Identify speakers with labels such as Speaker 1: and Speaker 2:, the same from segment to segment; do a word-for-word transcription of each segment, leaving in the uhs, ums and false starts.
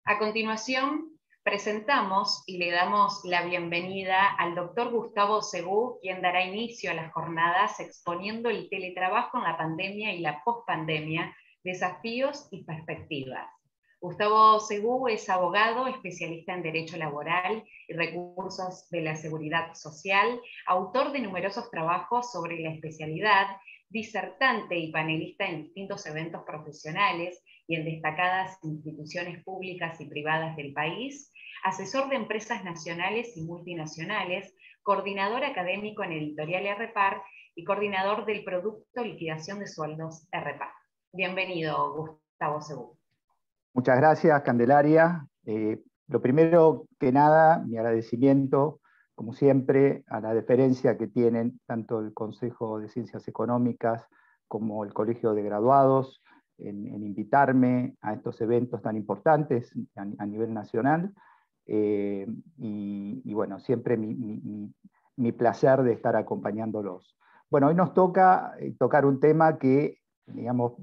Speaker 1: A continuación, presentamos y le damos la bienvenida al doctor Gustavo Segú, quien dará inicio a las jornadas exponiendo el teletrabajo en la pandemia y la pospandemia, desafíos y perspectivas. Gustavo Segú es abogado, especialista en Derecho Laboral y Recursos de la Seguridad Social, autor de numerosos trabajos sobre la especialidad, disertante y panelista en distintos eventos profesionales y en destacadas instituciones públicas y privadas del país, asesor de empresas nacionales y multinacionales, coordinador académico en Editorial R P A R y coordinador del producto Liquidación de Sueldos R P A R. Bienvenido, Gustavo Segú.
Speaker 2: Muchas gracias, Candelaria. Eh, lo primero que nada, mi agradecimiento, como siempre, a la deferencia que tienen tanto el Consejo de Ciencias Económicas como el Colegio de Graduados en, en invitarme a estos eventos tan importantes a, a nivel nacional. Eh, y, y bueno, siempre mi, mi, mi placer de estar acompañándolos. Bueno, hoy nos toca eh, tocar un tema que, digamos,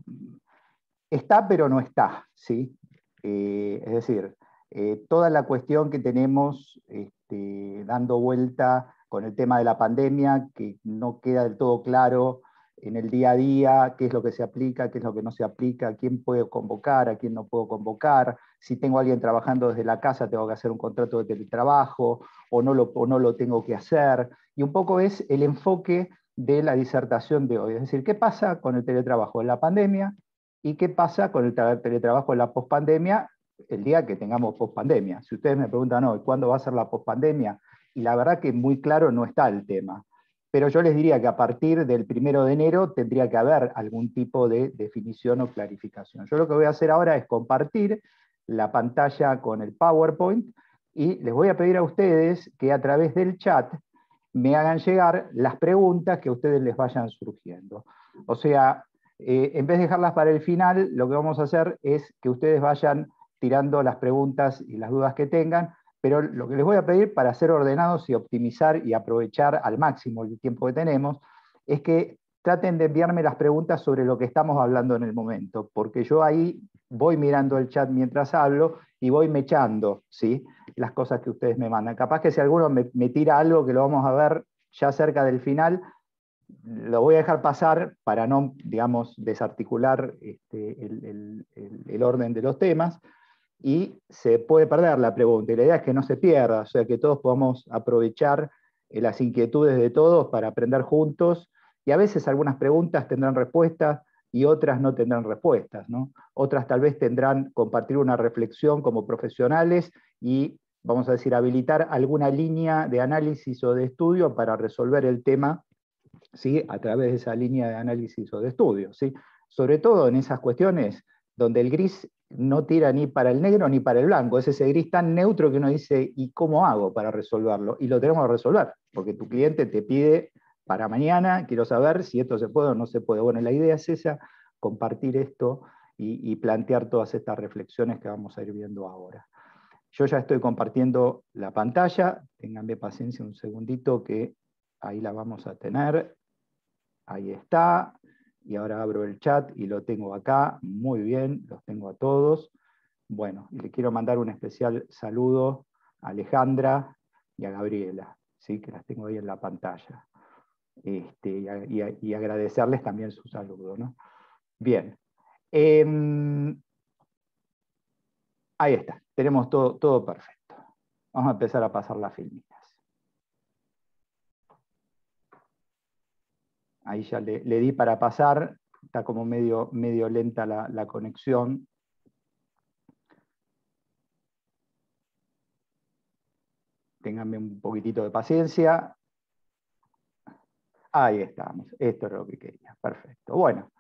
Speaker 2: está pero no está, ¿sí? Eh, es decir, eh, toda la cuestión que tenemos este, dando vuelta con el tema de la pandemia, que no queda del todo claro en el día a día, qué es lo que se aplica, qué es lo que no se aplica, a quién puedo convocar, a quién no puedo convocar, si tengo a alguien trabajando desde la casa, tengo que hacer un contrato de teletrabajo, o no lo, o no lo tengo que hacer, y un poco es el enfoque de la disertación de hoy, es decir, ¿qué pasa con el teletrabajo en la pandemia? ¿Y qué pasa con el teletrabajo en la pospandemia el día que tengamos pospandemia? Si ustedes me preguntan, no, ¿cuándo va a ser la pospandemia? Y la verdad que muy claro no está el tema. Pero yo les diría que a partir del primero de enero tendría que haber algún tipo de definición o clarificación. Yo lo que voy a hacer ahora es compartir la pantalla con el PowerPoint y les voy a pedir a ustedes que a través del chat me hagan llegar las preguntas que a ustedes les vayan surgiendo. O sea, Eh, en vez de dejarlas para el final, lo que vamos a hacer es que ustedes vayan tirando las preguntas y las dudas que tengan, pero lo que les voy a pedir para ser ordenados y optimizar y aprovechar al máximo el tiempo que tenemos, es que traten de enviarme las preguntas sobre lo que estamos hablando en el momento, porque yo ahí voy mirando el chat mientras hablo y voy mechando, ¿sí?, las cosas que ustedes me mandan. Capaz que si alguno me, me tira algo que lo vamos a ver ya cerca del final, lo voy a dejar pasar para no, digamos, desarticular este, el, el, el, el orden de los temas, y se puede perder la pregunta, y la idea es que no se pierda, o sea, que todos podamos aprovechar eh, las inquietudes de todos para aprender juntos, y a veces algunas preguntas tendrán respuestas y otras no tendrán respuestas, ¿no? Otras tal vez tendrán compartir una reflexión como profesionales y, vamos a decir, habilitar alguna línea de análisis o de estudio para resolver el tema, ¿sí?, a través de esa línea de análisis o de estudio, ¿sí? Sobre todo en esas cuestiones donde el gris no tira ni para el negro ni para el blanco, es ese gris tan neutro que uno dice, ¿y cómo hago para resolverlo? Y lo tenemos que resolver, porque tu cliente te pide para mañana, quiero saber si esto se puede o no se puede. Bueno, la idea es esa, compartir esto y, y plantear todas estas reflexiones que vamos a ir viendo ahora. Yo ya estoy compartiendo la pantalla, ténganme paciencia un segundito que ahí la vamos a tener. Ahí está, y ahora abro el chat y lo tengo acá, muy bien, los tengo a todos. Bueno, y le quiero mandar un especial saludo a Alejandra y a Gabriela, ¿sí?, que las tengo ahí en la pantalla. Este, y, a, y, a, y agradecerles también su saludo, ¿no? Bien. Eh, ahí está, tenemos todo, todo perfecto. Vamos a empezar a pasar las filmitas. Ahí ya le, le di para pasar, está como medio, medio lenta la, la conexión. Ténganme un poquitito de paciencia. Ahí estamos, esto es lo que quería, perfecto. Bueno,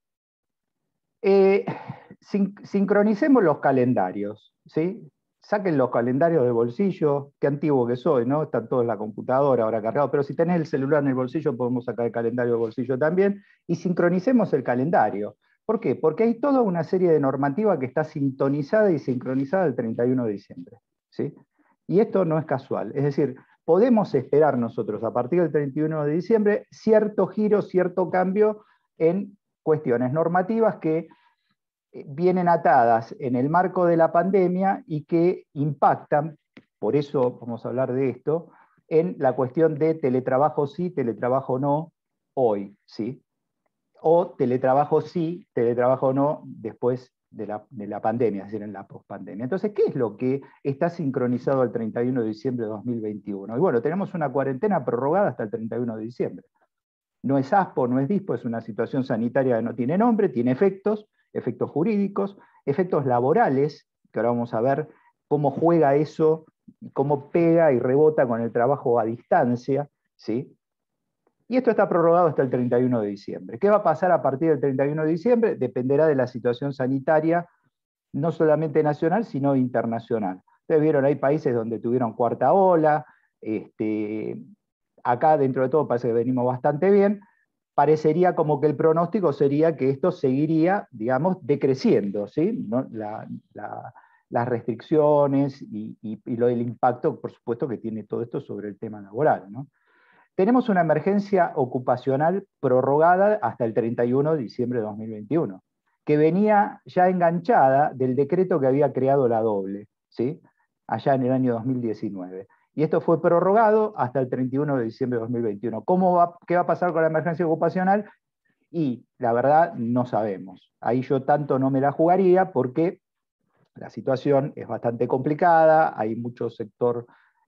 Speaker 2: eh, sin, sincronicemos los calendarios, ¿sí? Saquen los calendarios del bolsillo, qué antiguo que soy, ¿no? Están todos en la computadora ahora cargados, pero si tenés el celular en el bolsillo podemos sacar el calendario del bolsillo también, y sincronicemos el calendario. ¿Por qué? Porque hay toda una serie de normativa que está sintonizada y sincronizada el treinta y uno de diciembre, ¿sí? Y esto no es casual, es decir, podemos esperar nosotros a partir del treinta y uno de diciembre cierto giro, cierto cambio en cuestiones normativas que vienen atadas en el marco de la pandemia y que impactan, por eso vamos a hablar de esto, en la cuestión de teletrabajo sí, teletrabajo no, hoy, ¿sí? O teletrabajo sí, teletrabajo no, después de la, de la pandemia, es decir, en la pospandemia. Entonces, ¿qué es lo que está sincronizado al treinta y uno de diciembre de dos mil veintiuno? Y bueno, tenemos una cuarentena prorrogada hasta el treinta y uno de diciembre. No es ASPO, no es DISPO, es una situación sanitaria que no tiene nombre, tiene efectos, efectos jurídicos, efectos laborales, que ahora vamos a ver cómo juega eso, cómo pega y rebota con el trabajo a distancia, ¿sí? Y esto está prorrogado hasta el treinta y uno de diciembre. ¿Qué va a pasar a partir del treinta y uno de diciembre? Dependerá de la situación sanitaria, no solamente nacional, sino internacional. Ustedes vieron, hay países donde tuvieron cuarta ola, este, acá dentro de todo parece que venimos bastante bien, parecería como que el pronóstico sería que esto seguiría, digamos, decreciendo, ¿sí? ¿No? La, la, las restricciones y, y, y lo del impacto, por supuesto, que tiene todo esto sobre el tema laboral, ¿no? Tenemos una emergencia ocupacional prorrogada hasta el treinta y uno de diciembre de dos mil veintiuno, que venía ya enganchada del decreto que había creado la doble, ¿sí? Allá en el año dos mil diecinueve. Y esto fue prorrogado hasta el treinta y uno de diciembre de dos mil veintiuno. ¿Cómo va, ¿Qué va a pasar con la emergencia ocupacional? Y la verdad no sabemos. Ahí yo tanto no me la jugaría porque la situación es bastante complicada, hay mucho sector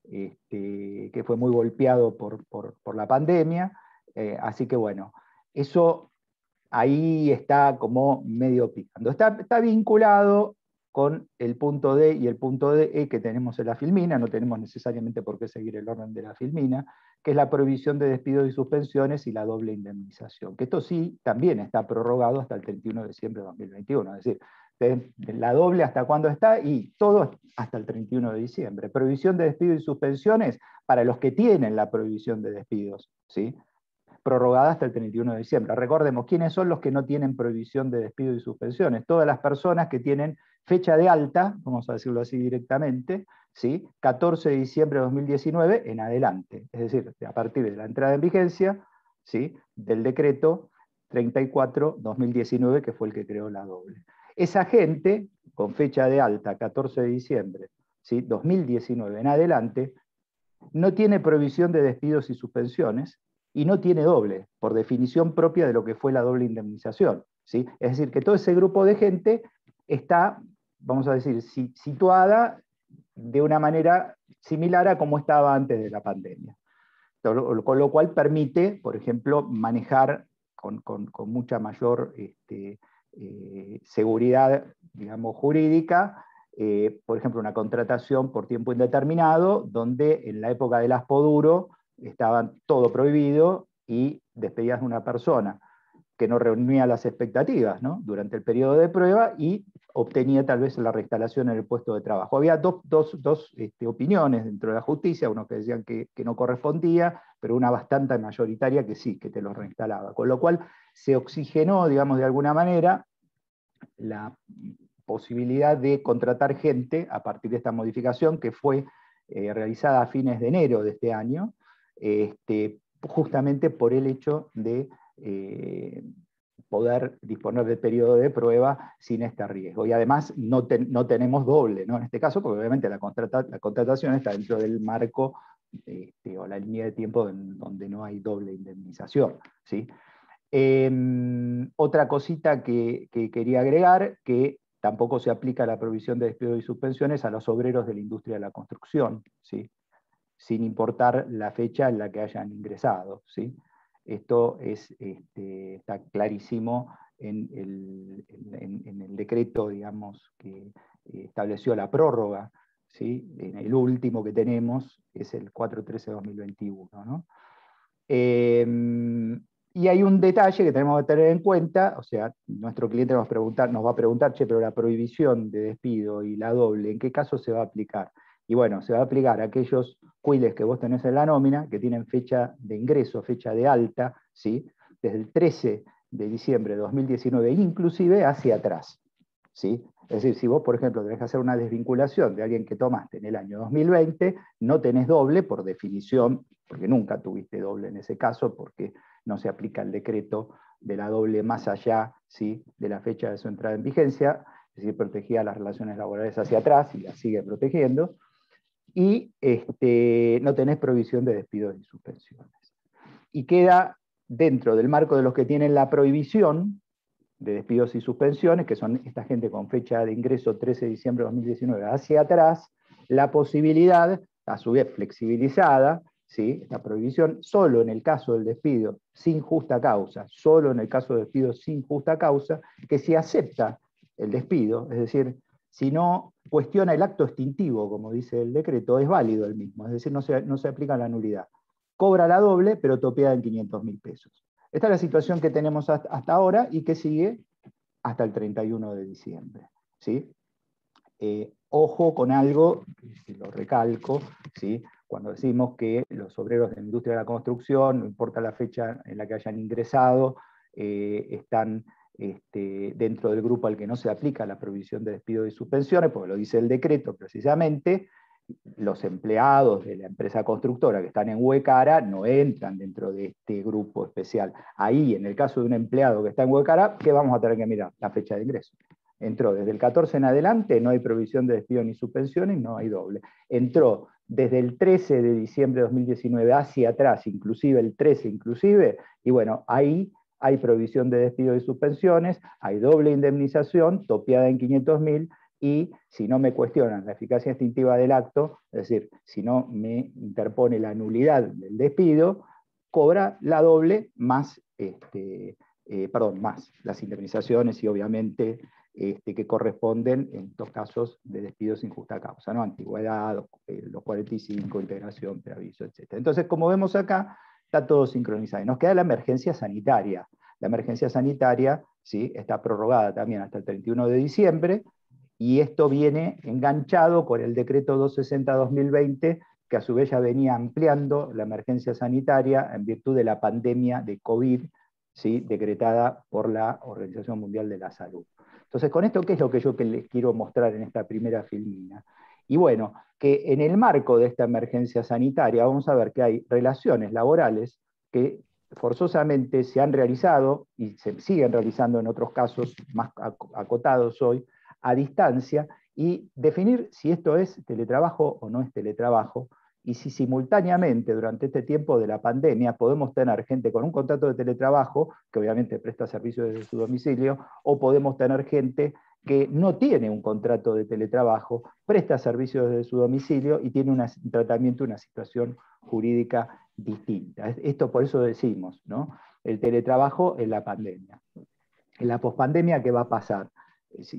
Speaker 2: este, que fue muy golpeado por, por, por la pandemia, eh, así que bueno, eso ahí está como medio picando. Está, está vinculado con el punto D y el punto D E que tenemos en la Filmina, no tenemos necesariamente por qué seguir el orden de la Filmina, que es la prohibición de despidos y suspensiones y la doble indemnización, que esto sí también está prorrogado hasta el treinta y uno de diciembre de dos mil veintiuno, es decir, de, de la doble hasta cuándo está y todo hasta el treinta y uno de diciembre. Prohibición de despidos y suspensiones para los que tienen la prohibición de despidos, ¿sí? Prorrogada hasta el treinta y uno de diciembre. Recordemos, ¿quiénes son los que no tienen prohibición de despido y suspensiones? Todas las personas que tienen fecha de alta, vamos a decirlo así directamente, ¿sí? catorce de diciembre de dos mil diecinueve en adelante, es decir, a partir de la entrada en vigencia, ¿sí? Del decreto treinta y cuatro barra dos mil diecinueve, que fue el que creó la doble. Esa gente, con fecha de alta catorce de diciembre, ¿sí? dos mil diecinueve en adelante, no tiene prohibición de despidos y suspensiones, y no tiene doble, por definición propia de lo que fue la doble indemnización, ¿sí? Es decir, que todo ese grupo de gente está, vamos a decir, situada de una manera similar a como estaba antes de la pandemia. Con lo cual permite, por ejemplo, manejar con, con, con mucha mayor este, eh, seguridad, digamos, jurídica, eh, por ejemplo, una contratación por tiempo indeterminado, donde en la época del ASPO duro estaba todo prohibido y despedías a una persona que no reunía las expectativas, ¿no? Durante el periodo de prueba y obtenía tal vez la reinstalación en el puesto de trabajo. Había dos, dos, dos este, opiniones dentro de la justicia, unos que decían que, que no correspondía, pero una bastante mayoritaria que sí, que te lo reinstalaba. Con lo cual se oxigenó, digamos, de alguna manera, la posibilidad de contratar gente a partir de esta modificación que fue eh, realizada a fines de enero de este año, este, justamente por el hecho de eh, poder disponer del periodo de prueba sin este riesgo. Y además no, ten, no tenemos doble, ¿no? En este caso, porque obviamente la, contrata, la contratación está dentro del marco este, o la línea de tiempo en donde no hay doble indemnización, ¿sí? Eh, otra cosita que, que quería agregar, que tampoco se aplica la provisión de despidos y suspensiones a los obreros de la industria de la construcción, ¿sí? Sin importar la fecha en la que hayan ingresado, ¿sí? Esto es, este, está clarísimo en el, en, en el decreto, digamos, que estableció la prórroga, ¿sí? En el último que tenemos, es el cuatro trece de dos mil veintiuno, ¿no? Eh, y hay un detalle que tenemos que tener en cuenta, o sea, nuestro cliente nos, preguntar, nos va a preguntar, che, pero la prohibición de despido y la doble, ¿en qué caso se va a aplicar? Y bueno, se va a aplicar a aquellos cuiles que vos tenés en la nómina, que tienen fecha de ingreso, fecha de alta, ¿sí? Desde el trece de diciembre de dos mil diecinueve, inclusive hacia atrás, ¿sí? Es decir, si vos, por ejemplo, tenés que hacer una desvinculación de alguien que tomaste en el año dos mil veinte, no tenés doble por definición, porque nunca tuviste doble en ese caso, porque no se aplica el decreto de la doble más allá, ¿sí?, de la fecha de su entrada en vigencia, es decir, protegía las relaciones laborales hacia atrás y las sigue protegiendo, y este, no tenés prohibición de despidos y suspensiones. Y queda dentro del marco de los que tienen la prohibición de despidos y suspensiones, que son esta gente con fecha de ingreso trece de diciembre de dos mil diecinueve hacia atrás, la posibilidad, a su vez flexibilizada, ¿sí?, esta prohibición, solo en el caso del despido sin justa causa, solo en el caso de despido sin justa causa, que si acepta el despido, es decir, si no cuestiona el acto extintivo, como dice el decreto, es válido el mismo, es decir, no se, no se aplica la nulidad. Cobra la doble, pero topeada en quinientos mil pesos. Esta es la situación que tenemos hasta, hasta ahora y que sigue hasta el treinta y uno de diciembre. ¿Sí? Eh, ojo con algo, que lo recalco, ¿sí?, cuando decimos que los obreros de la industria de la construcción, no importa la fecha en la que hayan ingresado, eh, están este, dentro del grupo al que no se aplica la prohibición de despido y suspensiones, porque lo dice el decreto precisamente. Los empleados de la empresa constructora que están en Huecara no entran dentro de este grupo especial. Ahí, en el caso de un empleado que está en Huecara, ¿qué vamos a tener que mirar? La fecha de ingreso. Entró desde el catorce en adelante, no hay provisión de despido ni suspensiones, no hay doble. Entró desde el trece de diciembre de dos mil diecinueve hacia atrás, inclusive el trece inclusive, y bueno, ahí hay provisión de despido y suspensiones, hay doble indemnización, topeada en quinientos mil, y si no me cuestionan la eficacia extintiva del acto, es decir, si no me interpone la nulidad del despido, cobra la doble más, este, eh, perdón, más las indemnizaciones y obviamente este, que corresponden en estos casos de despido sin justa causa, ¿no? Antigüedad, eh, los cuarenta y cinco, integración, preaviso, etcétera. Entonces, como vemos acá, está todo sincronizado. Y nos queda la emergencia sanitaria. La emergencia sanitaria, ¿sí?, está prorrogada también hasta el treinta y uno de diciembre, y esto viene enganchado con el decreto doscientos sesenta barra dos mil veinte, que a su vez ya venía ampliando la emergencia sanitaria en virtud de la pandemia de COVID, ¿sí?, decretada por la Organización Mundial de la Salud. Entonces, con esto, ¿qué es lo que yo que les quiero mostrar en esta primera filmina? Y bueno, que en el marco de esta emergencia sanitaria vamos a ver que hay relaciones laborales que forzosamente se han realizado y se siguen realizando en otros casos más acotados hoy, a distancia, y definir si esto es teletrabajo o no es teletrabajo, y si simultáneamente durante este tiempo de la pandemia podemos tener gente con un contrato de teletrabajo, que obviamente presta servicio desde su domicilio, o podemos tener gente que no tiene un contrato de teletrabajo, presta servicio desde su domicilio y tiene una, un tratamiento, una situación jurídica distinta. Esto por eso decimos, ¿no?, el teletrabajo en la pandemia. En la pospandemia, ¿qué va a pasar? Y,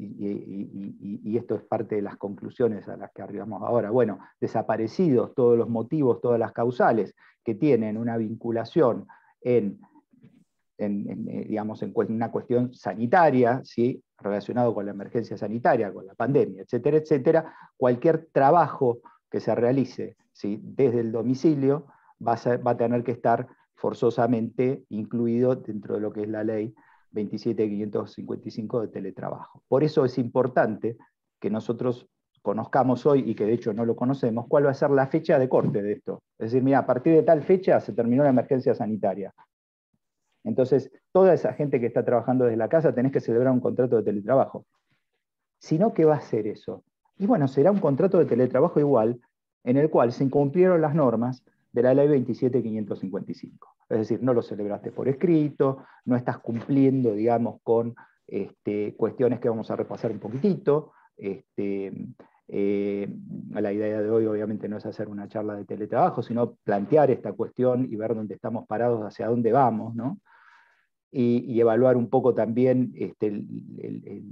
Speaker 2: y, y, y esto es parte de las conclusiones a las que arribamos ahora. Bueno, desaparecidos todos los motivos, todas las causales que tienen una vinculación en, en, en, digamos, en una cuestión sanitaria, ¿sí?, relacionado con la emergencia sanitaria, con la pandemia, etcétera, etcétera, cualquier trabajo que se realice, ¿sí?, desde el domicilio va a, ser, va a tener que estar forzosamente incluido dentro de lo que es la ley veintisiete mil quinientos cincuenta y cinco de teletrabajo. Por eso es importante que nosotros conozcamos hoy, y que de hecho no lo conocemos, cuál va a ser la fecha de corte de esto. Es decir, mira, a partir de tal fecha se terminó la emergencia sanitaria. Entonces, toda esa gente que está trabajando desde la casa tenés que celebrar un contrato de teletrabajo. Si no, ¿qué va a ser eso? Y bueno, será un contrato de teletrabajo igual, en el cual se incumplieron las normas de la ley veintisiete mil quinientos cincuenta y cinco. Es decir, no lo celebraste por escrito, no estás cumpliendo, digamos, con este, cuestiones que vamos a repasar un poquitito. Este, eh, la idea de hoy obviamente no es hacer una charla de teletrabajo, sino plantear esta cuestión y ver dónde estamos parados, hacia dónde vamos, ¿no? Y, y evaluar un poco también este, el, el, el,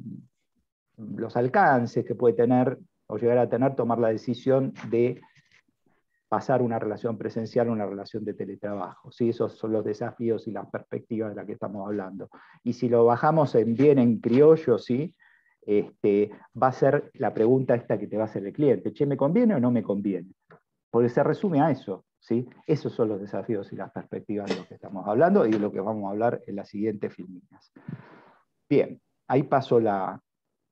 Speaker 2: los alcances que puede tener o llegar a tener tomar la decisión de pasar una relación presencial a una relación de teletrabajo. ¿Sí? Esos son los desafíos y las perspectivas de las que estamos hablando. Y si lo bajamos en bien en criollo, ¿sí? este, va a ser la pregunta esta que te va a hacer el cliente. Che, ¿me conviene o no me conviene? Porque se resume a eso. ¿Sí? Esos son los desafíos y las perspectivas de lo que estamos hablando y de lo que vamos a hablar en las siguientes filminas. Bien, ahí paso la,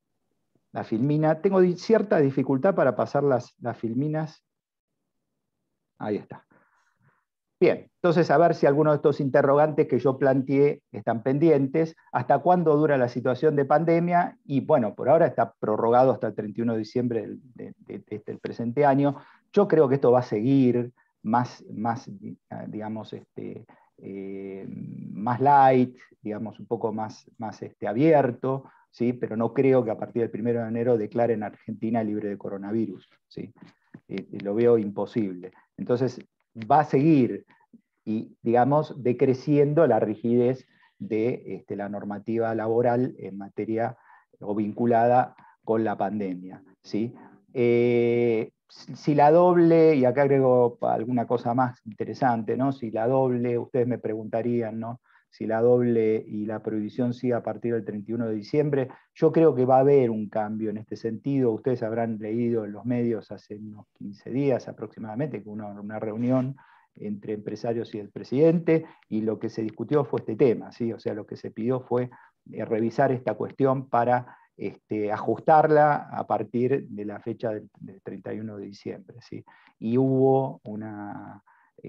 Speaker 2: la filmina. Tengo cierta dificultad para pasar las, las filminas. Ahí está. Bien, entonces a ver si algunos de estos interrogantes que yo planteé están pendientes, hasta cuándo dura la situación de pandemia, y bueno, por ahora está prorrogado hasta el treinta y uno de diciembre del, de, de, de este, el presente año. Yo creo que esto va a seguir más, más digamos, este, eh, más light, digamos, un poco más, más este, abierto, ¿sí? Pero no creo que a partir del primero de enero declaren Argentina libre de coronavirus, ¿sí? Eh, lo veo imposible. Entonces, va a seguir, y, digamos, decreciendo la rigidez de este, la normativa laboral en materia o vinculada con la pandemia, ¿sí? Eh, si la doble, y acá agrego alguna cosa más interesante, ¿no? Si la doble, ustedes me preguntarían, ¿no? Si la doble y la prohibición sigue a partir del treinta y uno de diciembre, yo creo que va a haber un cambio en este sentido. Ustedes habrán leído en los medios hace unos quince días aproximadamente, que una, una reunión entre empresarios y el presidente, y lo que se discutió fue este tema, ¿sí? O sea, lo que se pidió fue eh, revisar esta cuestión para este, ajustarla a partir de la fecha del, del treinta y uno de diciembre, ¿sí? Y hubo una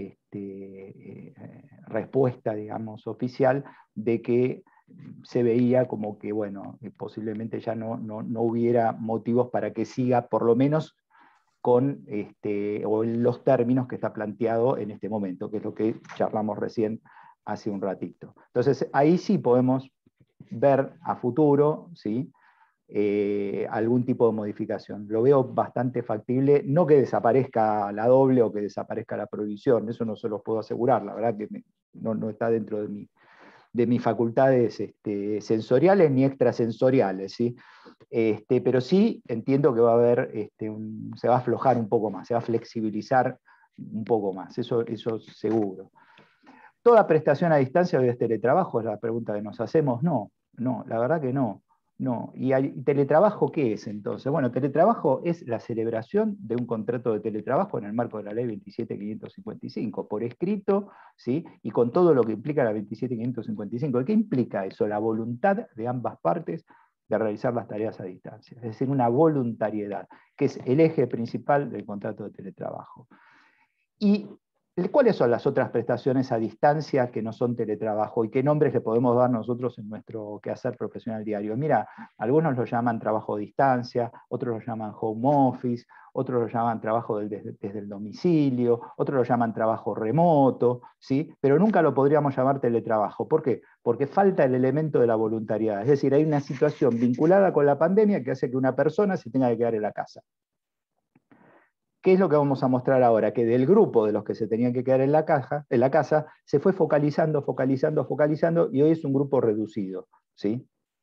Speaker 2: este, eh, respuesta, digamos, oficial de que se veía como que, bueno, posiblemente ya no, no, no hubiera motivos para que siga, por lo menos con este, o en los términos que está planteado en este momento, que es lo que charlamos recién hace un ratito. Entonces, ahí sí podemos ver a futuro, ¿sí? Eh, algún tipo de modificación. Lo veo bastante factible, no que desaparezca la doble o que desaparezca la prohibición, eso no se los puedo asegurar, la verdad que me, no, no está dentro de mi, de mis facultades este, sensoriales ni extrasensoriales, ¿sí? Este, pero sí entiendo que va a haber, este, un, se va a aflojar un poco más, se va a flexibilizar un poco más, eso, eso seguro. ¿Toda prestación a distancia hoy es teletrabajo? Es la pregunta que nos hacemos. No, no, la verdad que no. No. ¿Y hay, teletrabajo qué es entonces? Bueno, teletrabajo es la celebración de un contrato de teletrabajo en el marco de la ley veintisiete mil quinientos cincuenta y cinco, por escrito, ¿sí? Y con todo lo que implica la veintisiete mil quinientos cincuenta y cinco. ¿Qué implica eso? La voluntad de ambas partes de realizar las tareas a distancia, es decir, una voluntariedad, que es el eje principal del contrato de teletrabajo. Y ¿cuáles son las otras prestaciones a distancia que no son teletrabajo? ¿Y qué nombres le podemos dar nosotros en nuestro quehacer profesional diario? Mira, algunos lo llaman trabajo a distancia, otros lo llaman home office, otros lo llaman trabajo desde, desde el domicilio, otros lo llaman trabajo remoto, ¿sí? Pero nunca lo podríamos llamar teletrabajo. ¿Por qué? Porque falta el elemento de la voluntariedad. Es decir, hay una situación vinculada con la pandemia que hace que una persona se tenga que quedar en la casa. ¿Qué es lo que vamos a mostrar ahora? Que del grupo de los que se tenían que quedar en la, caja, en la casa, se fue focalizando, focalizando, focalizando, y hoy es un grupo reducido, ¿sí?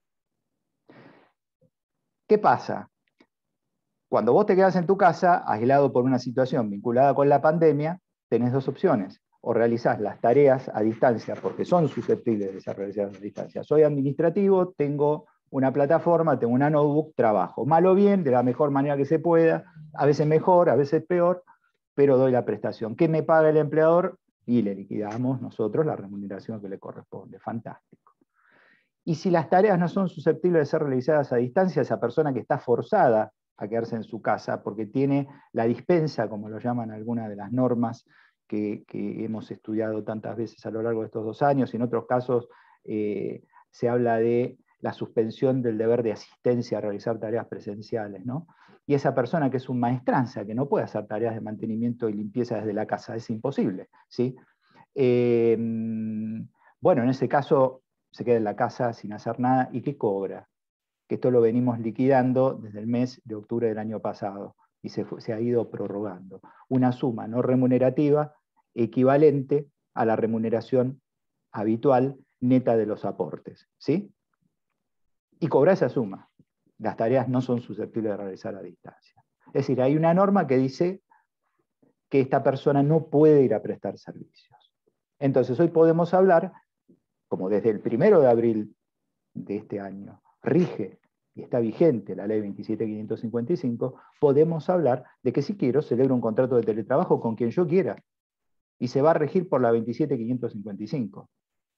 Speaker 2: ¿Qué pasa? Cuando vos te quedás en tu casa, aislado por una situación vinculada con la pandemia, tenés dos opciones. O realizás las tareas a distancia, porque son susceptibles de ser realizadas a distancia. Soy administrativo, tengo una plataforma, tengo una notebook, trabajo. Mal o bien, de la mejor manera que se pueda, a veces mejor, a veces peor, pero doy la prestación. ¿Qué me paga el empleador? Y le liquidamos nosotros la remuneración que le corresponde. Fantástico. Y si las tareas no son susceptibles de ser realizadas a distancia, esa persona que está forzada a quedarse en su casa porque tiene la dispensa, como lo llaman algunas de las normas que, que hemos estudiado tantas veces a lo largo de estos dos años, y en otros casos eh, se habla de la suspensión del deber de asistencia a realizar tareas presenciales, ¿no? Y esa persona que es un maestranza, que no puede hacer tareas de mantenimiento y limpieza desde la casa, es imposible, ¿sí? Eh, bueno, en ese caso se queda en la casa sin hacer nada, ¿y qué cobra? Que esto lo venimos liquidando desde el mes de octubre del año pasado, y se, fue, se ha ido prorrogando. Una suma no remunerativa equivalente a la remuneración habitual neta de los aportes, ¿sí? Y cobra esa suma. Las tareas no son susceptibles de realizar a distancia. Es decir, hay una norma que dice que esta persona no puede ir a prestar servicios. Entonces, hoy podemos hablar, como desde el primero de abril de este año rige y está vigente la ley veintisiete mil quinientos cincuenta y cinco, podemos hablar de que si quiero celebro un contrato de teletrabajo con quien yo quiera, y se va a regir por la veintisiete mil quinientos cincuenta y cinco.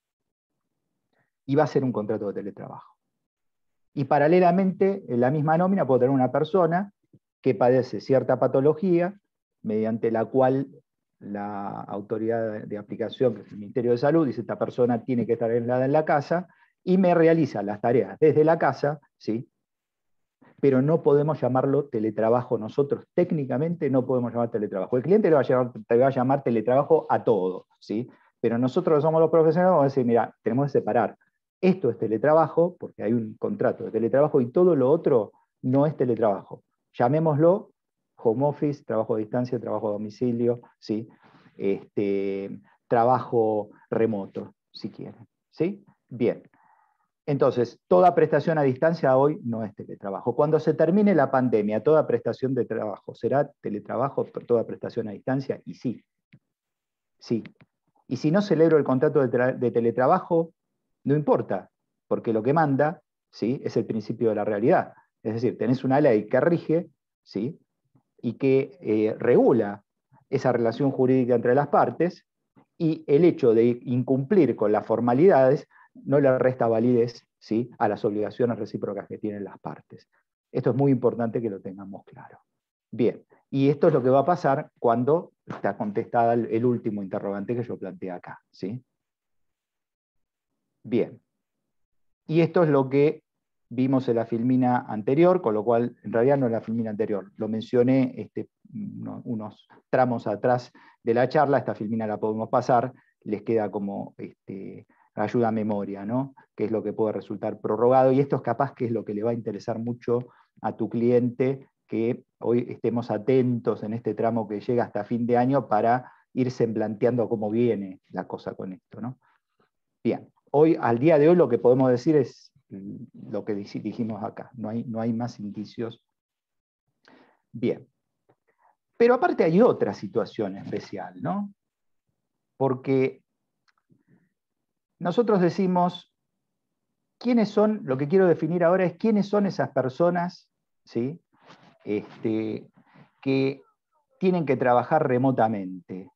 Speaker 2: Y va a ser un contrato de teletrabajo. Y paralelamente, en la misma nómina puedo tener una persona que padece cierta patología, mediante la cual la autoridad de, de aplicación, que es el Ministerio de Salud, dice esta persona tiene que estar aislada en la casa, y me realiza las tareas desde la casa, ¿sí? Pero no podemos llamarlo teletrabajo. Nosotros técnicamente no podemos llamar teletrabajo. El cliente le va a llamar, te va a llamar teletrabajo a todo, ¿sí? Pero nosotros somos los profesionales, vamos a decir, mira, tenemos que separar. Esto es teletrabajo, porque hay un contrato de teletrabajo, y todo lo otro no es teletrabajo. Llamémoslo home office, trabajo a distancia, trabajo a domicilio, ¿sí? Este, trabajo remoto, si quieren, ¿sí? Bien. Entonces, toda prestación a distancia hoy no es teletrabajo. Cuando se termine la pandemia, toda prestación de trabajo, ¿será teletrabajo, toda prestación a distancia? Y sí, sí. Y si no celebro el contrato de, de teletrabajo, no importa, porque lo que manda, ¿sí?, es el principio de la realidad. Es decir, tenés una ley que rige, ¿sí?, y que eh, regula esa relación jurídica entre las partes, y el hecho de incumplir con las formalidades no le resta validez, ¿sí?, a las obligaciones recíprocas que tienen las partes. Esto es muy importante que lo tengamos claro. Bien, y esto es lo que va a pasar cuando está contestada el, el último interrogante que yo planteé acá, ¿sí? Bien, y esto es lo que vimos en la filmina anterior, con lo cual, en realidad no en la filmina anterior, lo mencioné este, unos tramos atrás de la charla, esta filmina la podemos pasar, les queda como este, ayuda a memoria, ¿no?, que es lo que puede resultar prorrogado, y esto es capaz que es lo que le va a interesar mucho a tu cliente, que hoy estemos atentos en este tramo que llega hasta fin de año para irse planteando cómo viene la cosa con esto, ¿no? Bien, hoy, al día de hoy, lo que podemos decir es lo que dijimos acá, no hay, no hay más indicios. Bien, pero aparte hay otra situación especial, ¿no? Porque nosotros decimos, ¿quiénes son? Lo que quiero definir ahora es quiénes son esas personas, ¿sí?, este, que tienen que trabajar remotamente.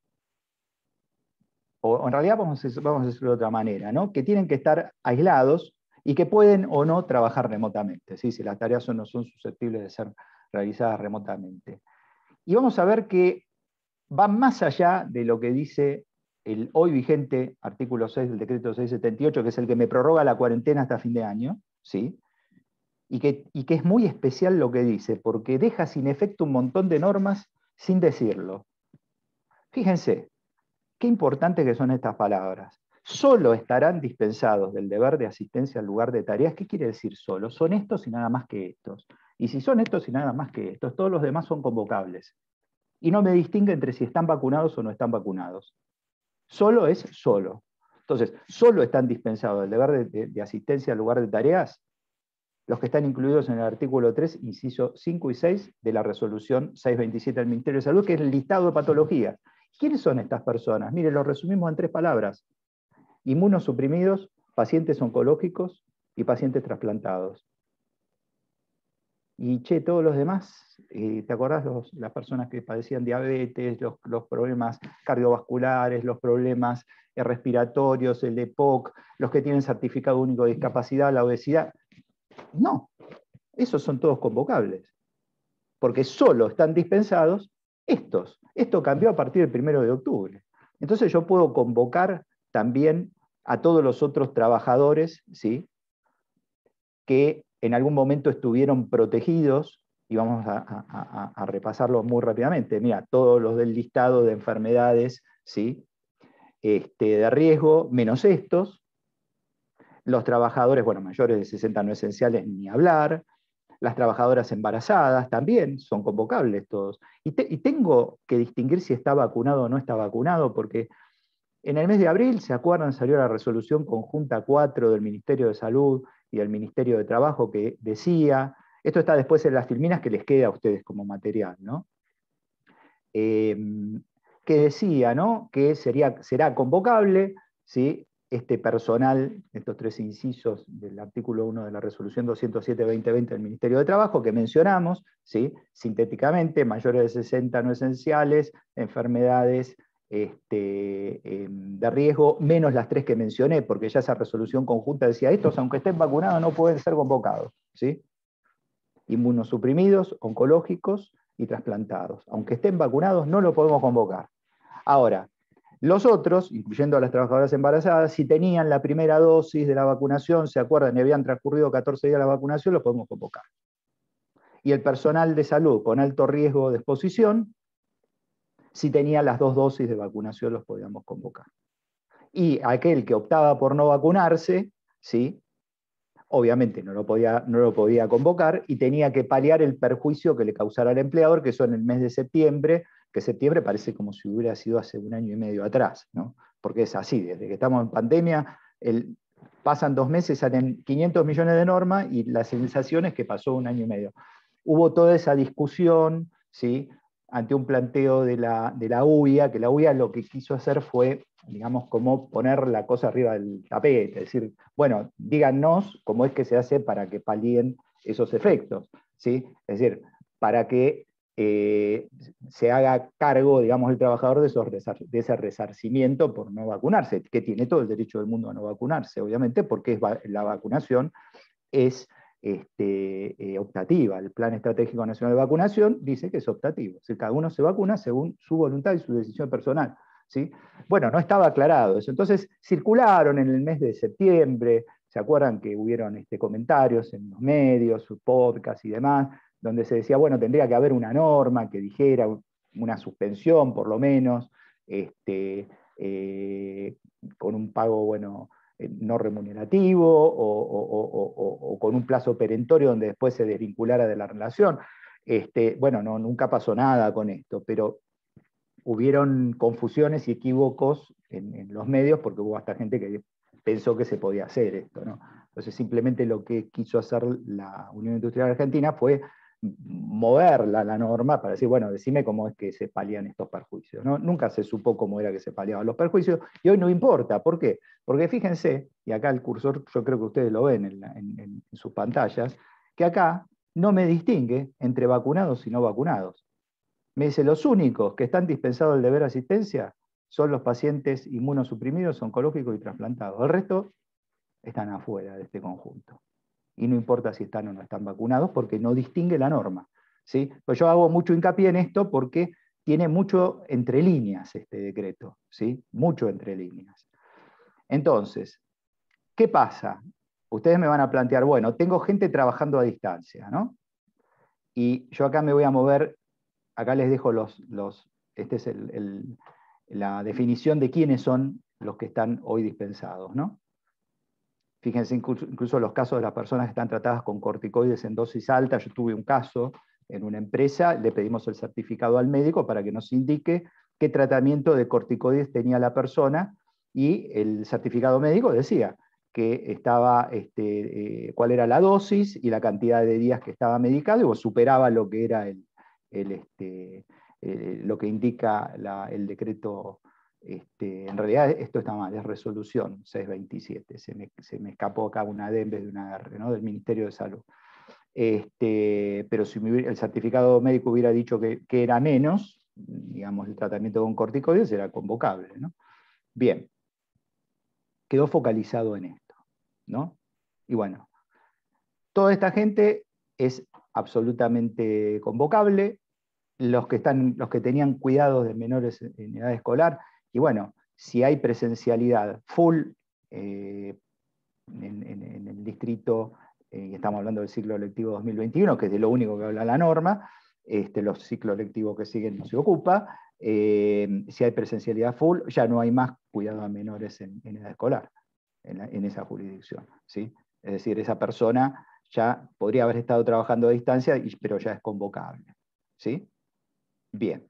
Speaker 2: O en realidad vamos a, vamos a decirlo de otra manera, ¿no?, que tienen que estar aislados y que pueden o no trabajar remotamente, ¿sí?, si las tareas no son susceptibles de ser realizadas remotamente. Y vamos a ver que va más allá de lo que dice el hoy vigente artículo seis del decreto seiscientos setenta y ocho, que es el que me prorroga la cuarentena hasta fin de año, ¿sí?, y que, y que es muy especial lo que dice, porque deja sin efecto un montón de normas sin decirlo. Fíjense, qué importante que son estas palabras. Solo estarán dispensados del deber de asistencia al lugar de tareas. ¿Qué quiere decir solo? Son estos y nada más que estos. Y si son estos y nada más que estos, todos los demás son convocables. Y no me distingue entre si están vacunados o no están vacunados. Solo es solo. Entonces, solo están dispensados del deber de, de, de asistencia al lugar de tareas los que están incluidos en el artículo tres, inciso cinco y seis de la resolución seiscientos veintisiete del Ministerio de Salud, que es el listado de patologías. ¿Quiénes son estas personas? Mire, lo resumimos en tres palabras. Inmunosuprimidos, pacientes oncológicos y pacientes trasplantados. Y che, todos los demás, eh, ¿te acordás los, las personas que padecían diabetes, los, los problemas cardiovasculares, los problemas eh, respiratorios, el E P O C, los que tienen certificado único de discapacidad, la obesidad? No, esos son todos convocables, porque solo están dispensados estos. Esto cambió a partir del primero de octubre. Entonces yo puedo convocar también a todos los otros trabajadores, ¿sí?, que en algún momento estuvieron protegidos, y vamos a, a, a, a repasarlo muy rápidamente. Mira, todos los del listado de enfermedades, ¿sí?, este, de riesgo, menos estos. Los trabajadores, bueno, mayores de sesenta no esenciales ni hablar. Las trabajadoras embarazadas también son convocables todos. Y, te, y tengo que distinguir si está vacunado o no está vacunado, porque en el mes de abril, ¿se acuerdan? Salió la resolución conjunta cuatro del Ministerio de Salud y del Ministerio de Trabajo que decía, esto está después en las filminas que les queda a ustedes como material, ¿no? Eh, que decía, ¿no?, que sería, será convocable, ¿sí?, este personal, estos tres incisos del artículo uno de la resolución doscientos siete barra veinte veinte del Ministerio de Trabajo, que mencionamos, ¿sí?, sintéticamente, mayores de sesenta no esenciales, enfermedades este, eh, de riesgo, menos las tres que mencioné, porque ya esa resolución conjunta decía, estos, aunque estén vacunados, no pueden ser convocados, ¿sí? Inmunosuprimidos, oncológicos y trasplantados. Aunque estén vacunados, no lo podemos convocar. Ahora, los otros, incluyendo a las trabajadoras embarazadas, si tenían la primera dosis de la vacunación, se acuerdan, y habían transcurrido catorce días de la vacunación, los podemos convocar. Y el personal de salud con alto riesgo de exposición, si tenía las dos dosis de vacunación, los podíamos convocar. Y aquel que optaba por no vacunarse, ¿sí? Obviamente no lo, podía, no lo podía convocar y tenía que paliar el perjuicio que le causara al empleador, que eso en el mes de septiembre, que septiembre parece como si hubiera sido hace un año y medio atrás, ¿no? Porque es así, desde que estamos en pandemia, el, pasan dos meses, salen quinientos millones de normas y la sensación es que pasó un año y medio. Hubo toda esa discusión, ¿sí? Ante un planteo de la, de la U I A, que la U I A lo que quiso hacer fue, digamos, como poner la cosa arriba del tapete, es decir, bueno, díganos cómo es que se hace para que palíen esos efectos, ¿sí? Es decir, para que eh, se haga cargo, digamos, el trabajador de, esos resar de ese resarcimiento por no vacunarse, que tiene todo el derecho del mundo a no vacunarse, obviamente, porque es va la vacunación es Este, eh, optativa. El Plan Estratégico Nacional de Vacunación dice que es optativo. Es decir, cada uno se vacuna según su voluntad y su decisión personal, ¿sí? Bueno, no estaba aclarado eso. Entonces circularon en el mes de septiembre, ¿se acuerdan que hubieron este, comentarios en los medios, sus podcasts y demás, donde se decía, bueno, tendría que haber una norma que dijera una suspensión, por lo menos, este, eh, con un pago, bueno, no remunerativo o, o, o, o con un plazo perentorio donde después se desvinculara de la relación. Este, bueno, no, nunca pasó nada con esto, pero hubieron confusiones y equívocos en, en los medios porque hubo hasta gente que pensó que se podía hacer esto, ¿no? Entonces simplemente lo que quiso hacer la Unión Industrial Argentina fue mover la, la norma para decir, bueno, decime cómo es que se palían estos perjuicios, ¿no? Nunca se supo cómo era que se paliaban los perjuicios, y hoy no importa. ¿Por qué? Porque fíjense, y acá el cursor, yo creo que ustedes lo ven en, la, en, en sus pantallas, que acá no me distingue entre vacunados y no vacunados. Me dice, los únicos que están dispensados del deber asistencia son los pacientes inmunosuprimidos, oncológicos y trasplantados. El resto están afuera de este conjunto. Y no importa si están o no están vacunados, porque no distingue la norma, ¿sí? Pues yo hago mucho hincapié en esto porque tiene mucho entre líneas este decreto, ¿sí? Mucho entre líneas. Entonces, ¿qué pasa? Ustedes me van a plantear, bueno, tengo gente trabajando a distancia, ¿no? Y yo acá me voy a mover, acá les dejo los, los este es el, el, la definición de quiénes son los que están hoy dispensados, ¿no? Fíjense incluso, incluso los casos de las personas que están tratadas con corticoides en dosis alta. Yo tuve un caso en una empresa, le pedimos el certificado al médico para que nos indique qué tratamiento de corticoides tenía la persona, y el certificado médico decía que estaba, este, eh, cuál era la dosis y la cantidad de días que estaba medicado, y superaba lo que era el, el, este, eh, lo que indica la, el decreto. Este, en realidad esto está mal, es resolución seiscientos veintisiete, se me, se me escapó acá una D en vez de una R, ¿no? Del Ministerio de Salud. Este, pero si me, el certificado médico hubiera dicho que, que era menos, digamos, el tratamiento con corticoides, era convocable, ¿no? Bien, quedó focalizado en esto, ¿no? Y bueno, toda esta gente es absolutamente convocable. Los que, están, los que tenían cuidados de menores en edad escolar, y bueno, si hay presencialidad full eh, en, en, en el distrito, eh, y estamos hablando del ciclo lectivo dos mil veintiuno, que es de lo único que habla la norma, este, los ciclos lectivos que siguen no se ocupa, eh, si hay presencialidad full, ya no hay más cuidado a menores en, en edad escolar, en, la, en esa jurisdicción, ¿sí? Es decir, esa persona ya podría haber estado trabajando a distancia, pero ya es convocable, ¿sí? Bien.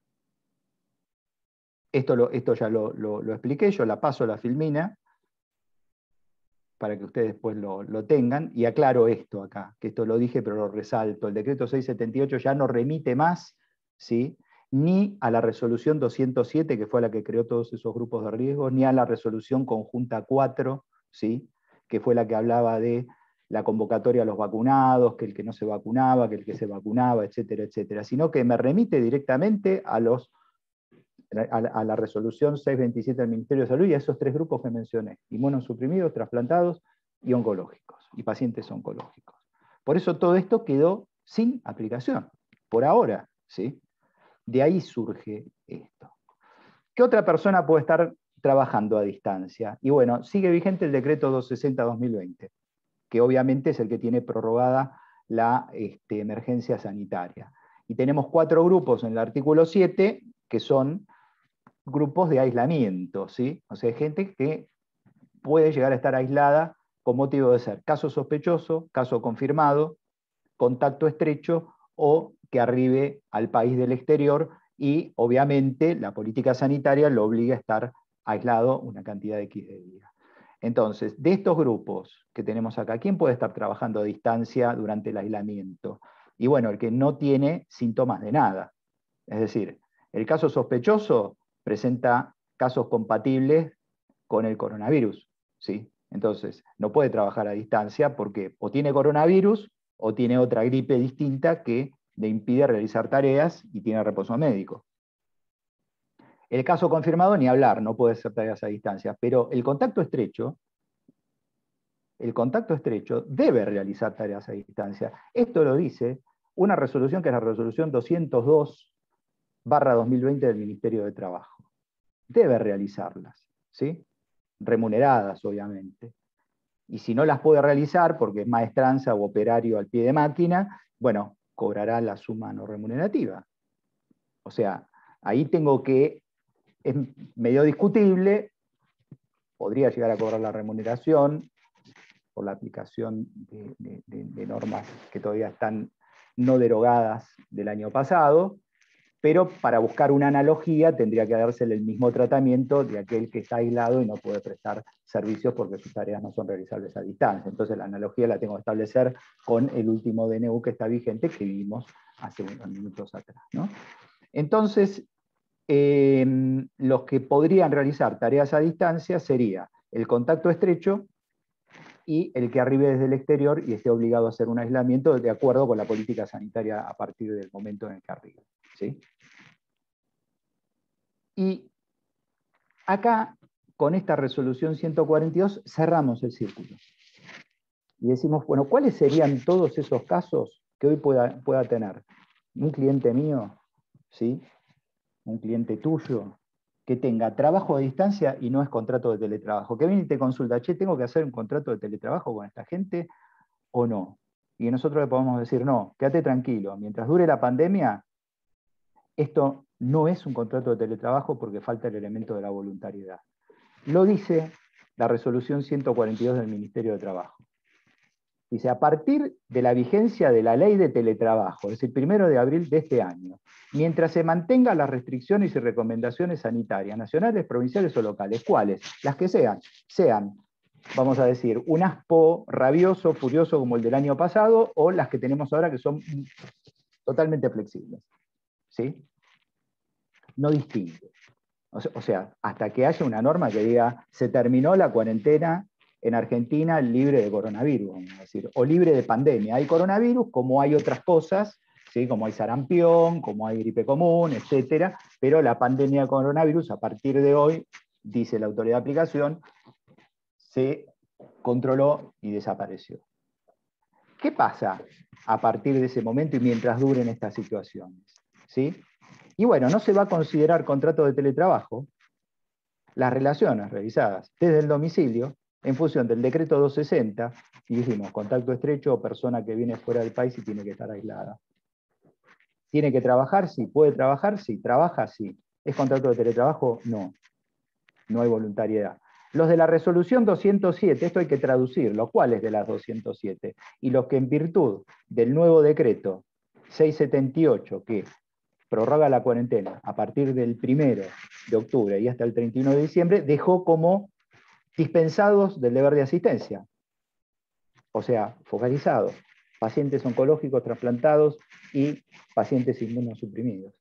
Speaker 2: Esto, lo, esto ya lo, lo, lo expliqué, yo la paso a la filmina para que ustedes después lo, lo tengan, y aclaro esto acá, que esto lo dije pero lo resalto. El decreto seiscientos setenta y ocho ya no remite más, ¿sí?, ni a la resolución doscientos siete, que fue la que creó todos esos grupos de riesgo, ni a la resolución conjunta cuatro, ¿sí?, que fue la que hablaba de la convocatoria a los vacunados, que el que no se vacunaba, que el que se vacunaba, etcétera, etcétera, sino que me remite directamente a los a la resolución seiscientos veintisiete del Ministerio de Salud y a esos tres grupos que mencioné: inmunosuprimidos, trasplantados y oncológicos, y pacientes oncológicos. Por eso todo esto quedó sin aplicación, por ahora, ¿sí? De ahí surge esto. ¿Qué otra persona puede estar trabajando a distancia? Y bueno, sigue vigente el decreto doscientos sesenta barra dos mil veinte, que obviamente es el que tiene prorrogada la este, emergencia sanitaria. Y tenemos cuatro grupos en el artículo siete, que son grupos de aislamiento, ¿sí? O sea, gente que puede llegar a estar aislada con motivo de ser caso sospechoso, caso confirmado, contacto estrecho o que arribe al país del exterior, y obviamente la política sanitaria lo obliga a estar aislado una cantidad de X de días. Entonces, de estos grupos que tenemos acá, ¿quién puede estar trabajando a distancia durante el aislamiento? Y bueno, el que no tiene síntomas de nada. Es decir, el caso sospechoso presenta casos compatibles con el coronavirus, ¿sí? Entonces, no puede trabajar a distancia porque o tiene coronavirus o tiene otra gripe distinta que le impide realizar tareas y tiene reposo médico. El caso confirmado, ni hablar, no puede hacer tareas a distancia, pero el contacto estrecho, el contacto estrecho debe realizar tareas a distancia. Esto lo dice una resolución que es la resolución doscientos dos barra dos mil veinte del Ministerio de Trabajo. Debe realizarlas, ¿sí? Remuneradas, obviamente. Y si no las puede realizar porque es maestranza o operario al pie de máquina, bueno, cobrará la suma no remunerativa. O sea, ahí tengo que, es medio discutible, podría llegar a cobrar la remuneración por la aplicación de, de, de, de normas que todavía están no derogadas del año pasado, pero para buscar una analogía tendría que dársele el mismo tratamiento de aquel que está aislado y no puede prestar servicios porque sus tareas no son realizables a distancia. Entonces la analogía la tengo que establecer con el último D N U que está vigente, que vimos hace unos minutos atrás, ¿no? Entonces, eh, los que podrían realizar tareas a distancia sería el contacto estrecho y el que arribe desde el exterior y esté obligado a hacer un aislamiento de acuerdo con la política sanitaria a partir del momento en el que arribe, ¿sí? Y acá, con esta resolución ciento cuarenta y dos, cerramos el círculo. Y decimos, bueno, ¿cuáles serían todos esos casos que hoy pueda, pueda tener un cliente mío, ¿sí? Un cliente tuyo, que tenga trabajo a distancia y no es contrato de teletrabajo? Que viene y te consulta, che, ¿tengo que hacer un contrato de teletrabajo con esta gente o no? Y nosotros le podemos decir, no, quédate tranquilo, mientras dure la pandemia, esto no es un contrato de teletrabajo porque falta el elemento de la voluntariedad. Lo dice la resolución ciento cuarenta y dos del Ministerio de Trabajo. Dice, a partir de la vigencia de la ley de teletrabajo, es el primero de abril de este año, mientras se mantengan las restricciones y recomendaciones sanitarias, nacionales, provinciales o locales, ¿cuáles? Las que sean, sean, vamos a decir, un aspo rabioso, furioso como el del año pasado, o las que tenemos ahora que son totalmente flexibles, ¿sí? No distingue. O sea, hasta que haya una norma que diga, se terminó la cuarentena en Argentina libre de coronavirus, vamos a decir, o libre de pandemia. Hay coronavirus como hay otras cosas, ¿sí? Como hay sarampión, como hay gripe común, etcétera, pero la pandemia de coronavirus, a partir de hoy, dice la autoridad de aplicación, se controló y desapareció. ¿Qué pasa a partir de ese momento y mientras duren estas situaciones? ¿Sí? Y bueno, no se va a considerar contrato de teletrabajo las relaciones realizadas desde el domicilio en función del decreto doscientos sesenta, y dijimos, contacto estrecho o persona que viene fuera del país y tiene que estar aislada. ¿Tiene que trabajar? Sí. ¿Puede trabajar? Sí. ¿Trabaja? Sí. ¿Es contrato de teletrabajo? No. No hay voluntariedad. Los de la resolución doscientos siete, esto hay que traducirlo, ¿cuáles de las doscientos siete? Y los que en virtud del nuevo decreto seiscientos setenta y ocho, que prorroga la cuarentena a partir del primero de octubre y hasta el treinta y uno de diciembre, dejó como dispensados del deber de asistencia. O sea, focalizados. Pacientes oncológicos trasplantados y pacientes inmunosuprimidos.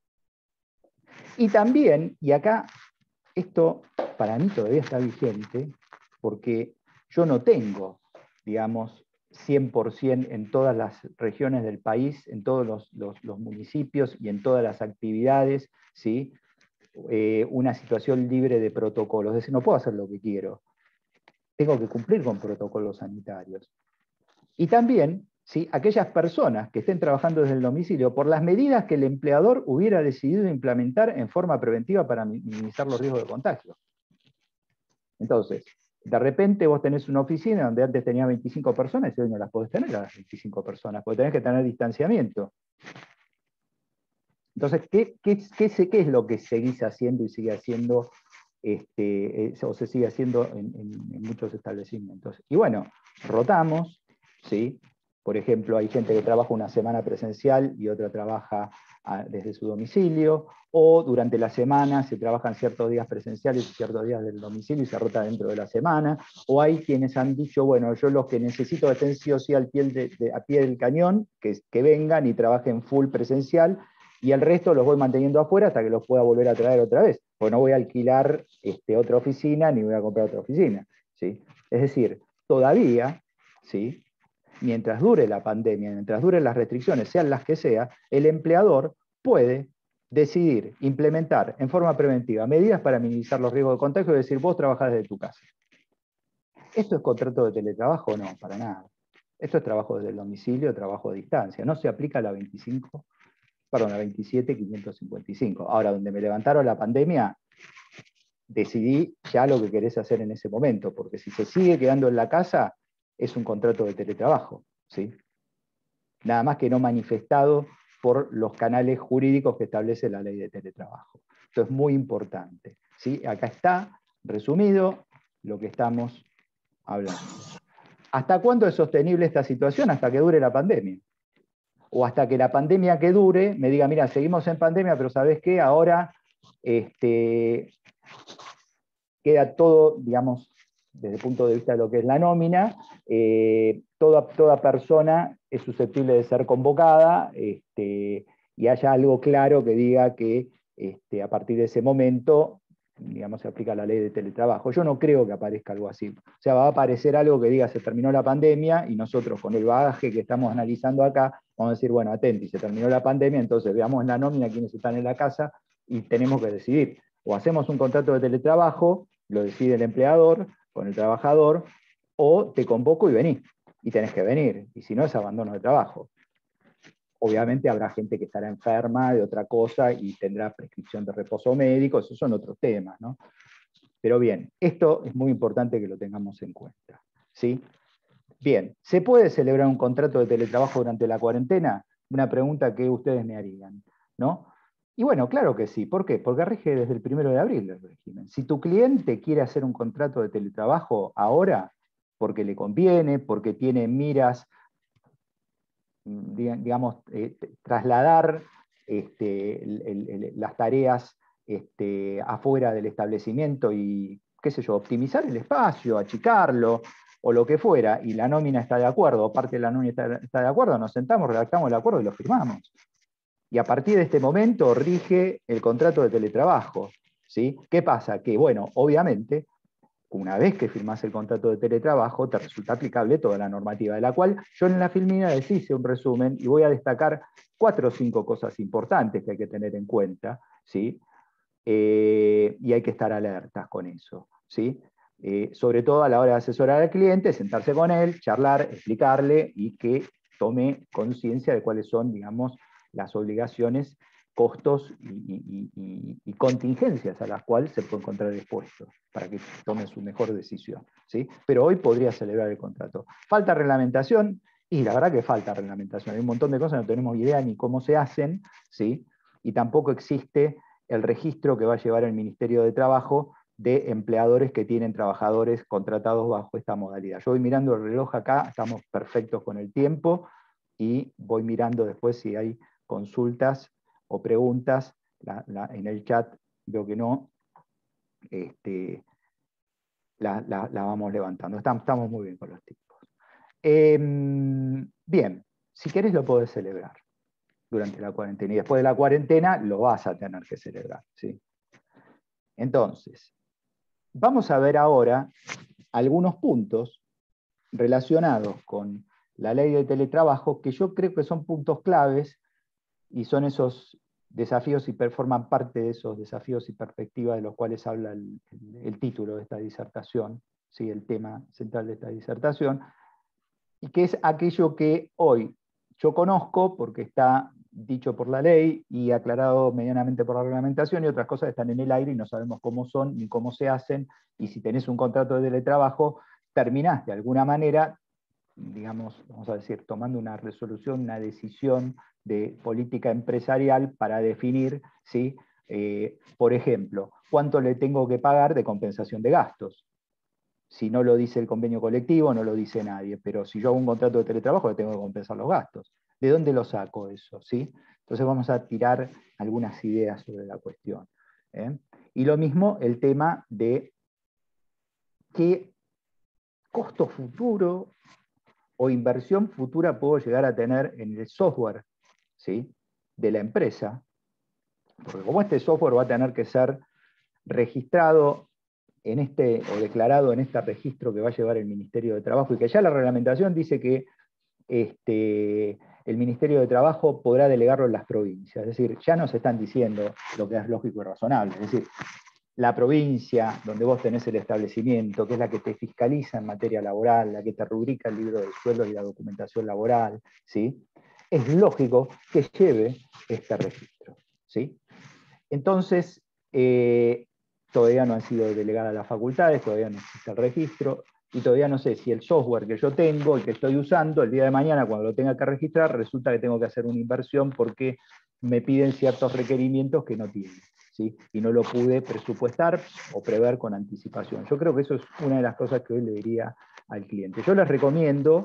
Speaker 2: Y también, y acá esto para mí todavía está vigente, porque yo no tengo, digamos, cien por cien en todas las regiones del país, en todos los, los, los municipios y en todas las actividades, ¿sí? Eh, una situación libre de protocolos. Es decir, no puedo hacer lo que quiero. Tengo que cumplir con protocolos sanitarios. Y también ¿sí? Aquellas personas que estén trabajando desde el domicilio por las medidas que el empleador hubiera decidido implementar en forma preventiva para minimizar los riesgos de contagio. Entonces, de repente vos tenés una oficina donde antes tenía veinticinco personas y hoy no las podés tener a las veinticinco personas, porque tenés que tener distanciamiento. Entonces, ¿qué, qué, qué, qué es lo que seguís haciendo y sigue haciendo, este, eh, o se sigue haciendo en, en, en muchos establecimientos? Y bueno, rotamos, ¿sí? Por ejemplo, hay gente que trabaja una semana presencial y otra trabaja a, desde su domicilio, o durante la semana se trabajan ciertos días presenciales y ciertos días del domicilio y se rota dentro de la semana, o hay quienes han dicho, bueno, yo los que necesito que estén sí o sí al pie, de, de, a pie del cañón, que, que vengan y trabajen full presencial, y el resto los voy manteniendo afuera hasta que los pueda volver a traer otra vez, porque no voy a alquilar este, otra oficina ni voy a comprar otra oficina, ¿sí? Es decir, todavía, ¿sí?, mientras dure la pandemia, mientras duren las restricciones, sean las que sean, el empleador puede decidir implementar en forma preventiva medidas para minimizar los riesgos de contagio y decir, vos trabajás desde tu casa. ¿Esto es contrato de teletrabajo? No, para nada. Esto es trabajo desde el domicilio, trabajo a distancia. No se aplica a la veinticinco, perdón, a veintisiete quinientos cincuenta y cinco. Ahora, donde me levantaron la pandemia, decidí ya lo que querés hacer en ese momento, porque si se sigue quedando en la casa, es un contrato de teletrabajo, ¿sí? Nada más que no manifestado por los canales jurídicos que establece la ley de teletrabajo. Esto es muy importante, ¿sí? Acá está resumido lo que estamos hablando. ¿Hasta cuándo es sostenible esta situación? Hasta que dure la pandemia. O hasta que la pandemia que dure me diga, mira, seguimos en pandemia, pero ¿sabés qué? Ahora este, queda todo, digamos, desde el punto de vista de lo que es la nómina, eh, toda, toda persona es susceptible de ser convocada, este, y haya algo claro que diga que este, a partir de ese momento, digamos, se aplica la ley de teletrabajo. Yo no creo que aparezca algo así. O sea, va a aparecer algo que diga se terminó la pandemia y nosotros con el bagaje que estamos analizando acá, vamos a decir, bueno, atenti, se terminó la pandemia, entonces veamos en la nómina quiénes están en la casa y tenemos que decidir. O hacemos un contrato de teletrabajo, lo decide el empleador con el trabajador, o te convoco y venís, y tenés que venir, y si no es abandono de trabajo. Obviamente habrá gente que estará enferma de otra cosa y tendrá prescripción de reposo médico, esos son otros temas, ¿no? Pero bien, esto es muy importante que lo tengamos en cuenta, ¿sí? Bien, ¿se puede celebrar un contrato de teletrabajo durante la cuarentena? Una pregunta que ustedes me harían, ¿no? Y bueno, claro que sí. ¿Por qué? Porque rige desde el primero de abril el régimen. Si tu cliente quiere hacer un contrato de teletrabajo ahora, porque le conviene, porque tiene miras, digamos, eh, trasladar este, el, el, el, las tareas este, afuera del establecimiento y, qué sé yo, optimizar el espacio, achicarlo, o lo que fuera, y la nómina está de acuerdo, o parte de la nómina está, está de acuerdo, nos sentamos, redactamos el acuerdo y lo firmamos. Y a partir de este momento rige el contrato de teletrabajo, ¿sí? ¿Qué pasa? Que, bueno, obviamente, una vez que firmás el contrato de teletrabajo, te resulta aplicable toda la normativa, de la cual yo en la filmina les hice un resumen y voy a destacar cuatro o cinco cosas importantes que hay que tener en cuenta, ¿sí? Eh, y hay que estar alertas con eso, ¿sí? Eh, sobre todo a la hora de asesorar al cliente, sentarse con él, charlar, explicarle y que tome conciencia de cuáles son, digamos, las obligaciones, costos y, y, y, y contingencias a las cuales se puede encontrar expuesto para que tome su mejor decisión, ¿sí? Pero hoy podría celebrar el contrato. ¿Falta reglamentación? Y la verdad que falta reglamentación. Hay un montón de cosas, no tenemos idea ni cómo se hacen, ¿sí? Y tampoco existe el registro que va a llevar el Ministerio de Trabajo de empleadores que tienen trabajadores contratados bajo esta modalidad. Yo voy mirando el reloj acá, estamos perfectos con el tiempo, y voy mirando después si hay consultas o preguntas. La, la, en el chat veo que no, este, la, la, la vamos levantando. Estamos, estamos muy bien con los tiempos. Eh, bien, si querés lo podés celebrar durante la cuarentena, y después de la cuarentena lo vas a tener que celebrar, ¿sí? Entonces, vamos a ver ahora algunos puntos relacionados con la ley de teletrabajo que yo creo que son puntos claves y son esos desafíos y forman parte de esos desafíos y perspectivas de los cuales habla el, el, el título de esta disertación, ¿sí? El tema central de esta disertación, y que es aquello que hoy yo conozco porque está dicho por la ley y aclarado medianamente por la reglamentación, y otras cosas están en el aire y no sabemos cómo son ni cómo se hacen, y si tenés un contrato de teletrabajo, terminás de alguna manera, digamos, vamos a decir, tomando una resolución, una decisión de política empresarial para definir, ¿sí? eh, por ejemplo, cuánto le tengo que pagar de compensación de gastos. Si no lo dice el convenio colectivo, no lo dice nadie, pero si yo hago un contrato de teletrabajo, le tengo que compensar los gastos. ¿De dónde lo saco eso? ¿Sí? Entonces vamos a tirar algunas ideas sobre la cuestión. ¿eh? Y lo mismo el tema de qué costo futuro o inversión futura puedo llegar a tener en el software, ¿sí? de la empresa, porque como este software va a tener que ser registrado en este, o declarado en este registro que va a llevar el Ministerio de Trabajo, y que ya la reglamentación dice que este, el Ministerio de Trabajo podrá delegarlo en las provincias. Es decir, ya nos están diciendo lo que es lógico y razonable. Es decir, la provincia donde vos tenés el establecimiento, que es la que te fiscaliza en materia laboral, la que te rubrica el libro de sueldos y la documentación laboral, ¿sí? Es lógico que lleve este registro, ¿sí? Entonces, eh, todavía no han sido delegadas las facultades, todavía no existe el registro, y todavía no sé si el software que yo tengo y que estoy usando, el día de mañana, cuando lo tenga que registrar, resulta que tengo que hacer una inversión porque me piden ciertos requerimientos que no tiene, ¿sí? Y no lo pude presupuestar o prever con anticipación. Yo creo que eso es una de las cosas que hoy le diría al cliente. Yo les recomiendo,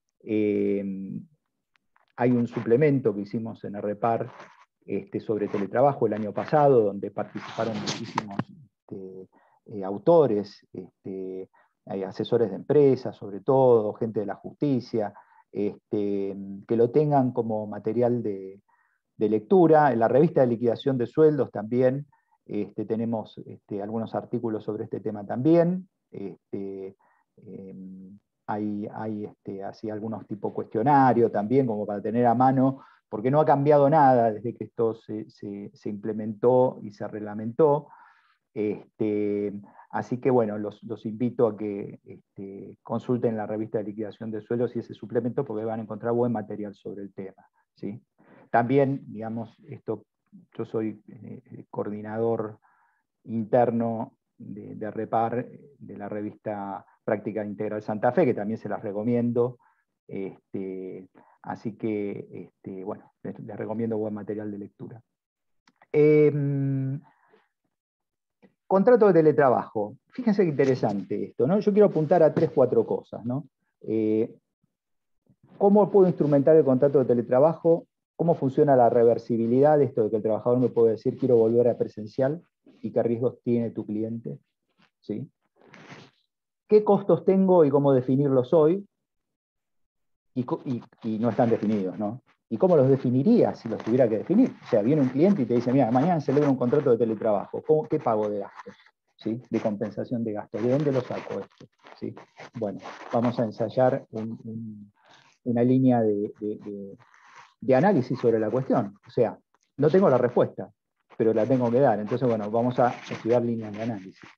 Speaker 2: eh, hay un suplemento que hicimos en Arrepar este, sobre teletrabajo el año pasado, donde participaron muchísimos este, eh, autores, este, hay asesores de empresas, sobre todo, gente de la justicia, este, que lo tengan como material de, de lectura. En la revista de liquidación de sueldos también este, tenemos este, algunos artículos sobre este tema también. Este, eh, hay hay este, así algunos tipo cuestionario también, como para tener a mano, porque no ha cambiado nada desde que esto se, se, se implementó y se reglamentó. Este, así que bueno, los, los invito a que este, consulten la revista de liquidación de sueldos y ese suplemento, porque van a encontrar buen material sobre el tema, ¿sí? También, digamos, esto, yo soy eh, coordinador interno de, de Repar, de la revista Práctica Integral Santa Fe, que también se las recomiendo. Este, así que, este, bueno, les, les recomiendo buen material de lectura. Eh, Contrato de teletrabajo. Fíjense qué interesante esto, ¿no? Yo quiero apuntar a tres, cuatro cosas, ¿no? Eh, ¿Cómo puedo instrumentar el contrato de teletrabajo? ¿Cómo funciona la reversibilidad de esto de que el trabajador me puede decir quiero volver a presencial y qué riesgos tiene tu cliente? ¿Sí? ¿Qué costos tengo y cómo definirlos hoy? Y, y, y no están definidos, ¿no? ¿Y cómo los definiría si los tuviera que definir? O sea, viene un cliente y te dice, mira, mañana celebro un contrato de teletrabajo. ¿Cómo, ¿Qué pago de gastos? ¿Sí? De compensación de gastos. ¿De dónde lo saco esto? ¿Sí? Bueno, vamos a ensayar un, un, una línea de, de, de, de análisis sobre la cuestión. O sea, no tengo la respuesta, pero la tengo que dar. Entonces, bueno, vamos a estudiar líneas de análisis.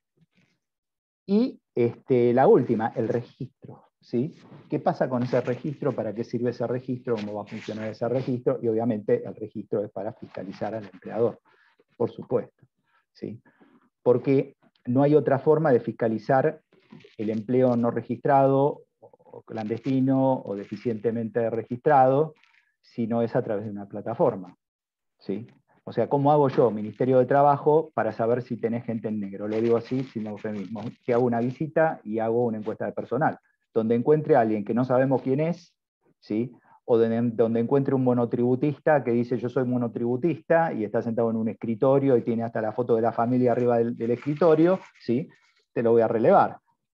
Speaker 2: Y este, la última, el registro. ¿Sí? ¿Qué pasa con ese registro? ¿Para qué sirve ese registro? ¿Cómo va a funcionar ese registro? Y obviamente el registro es para fiscalizar al empleador, por supuesto. ¿Sí? Porque no hay otra forma de fiscalizar el empleo no registrado, o clandestino, o deficientemente registrado, si no es a través de una plataforma. ¿Sí? O sea, ¿cómo hago yo, Ministerio de Trabajo, para saber si tenés gente en negro? Lo digo así, sin eufemismo. Que hago una visita y hago una encuesta de personal, donde encuentre a alguien que no sabemos quién es, ¿sí? O donde, donde encuentre un monotributista que dice yo soy monotributista y está sentado en un escritorio y tiene hasta la foto de la familia arriba del, del escritorio, ¿sí? Te lo voy a relevar.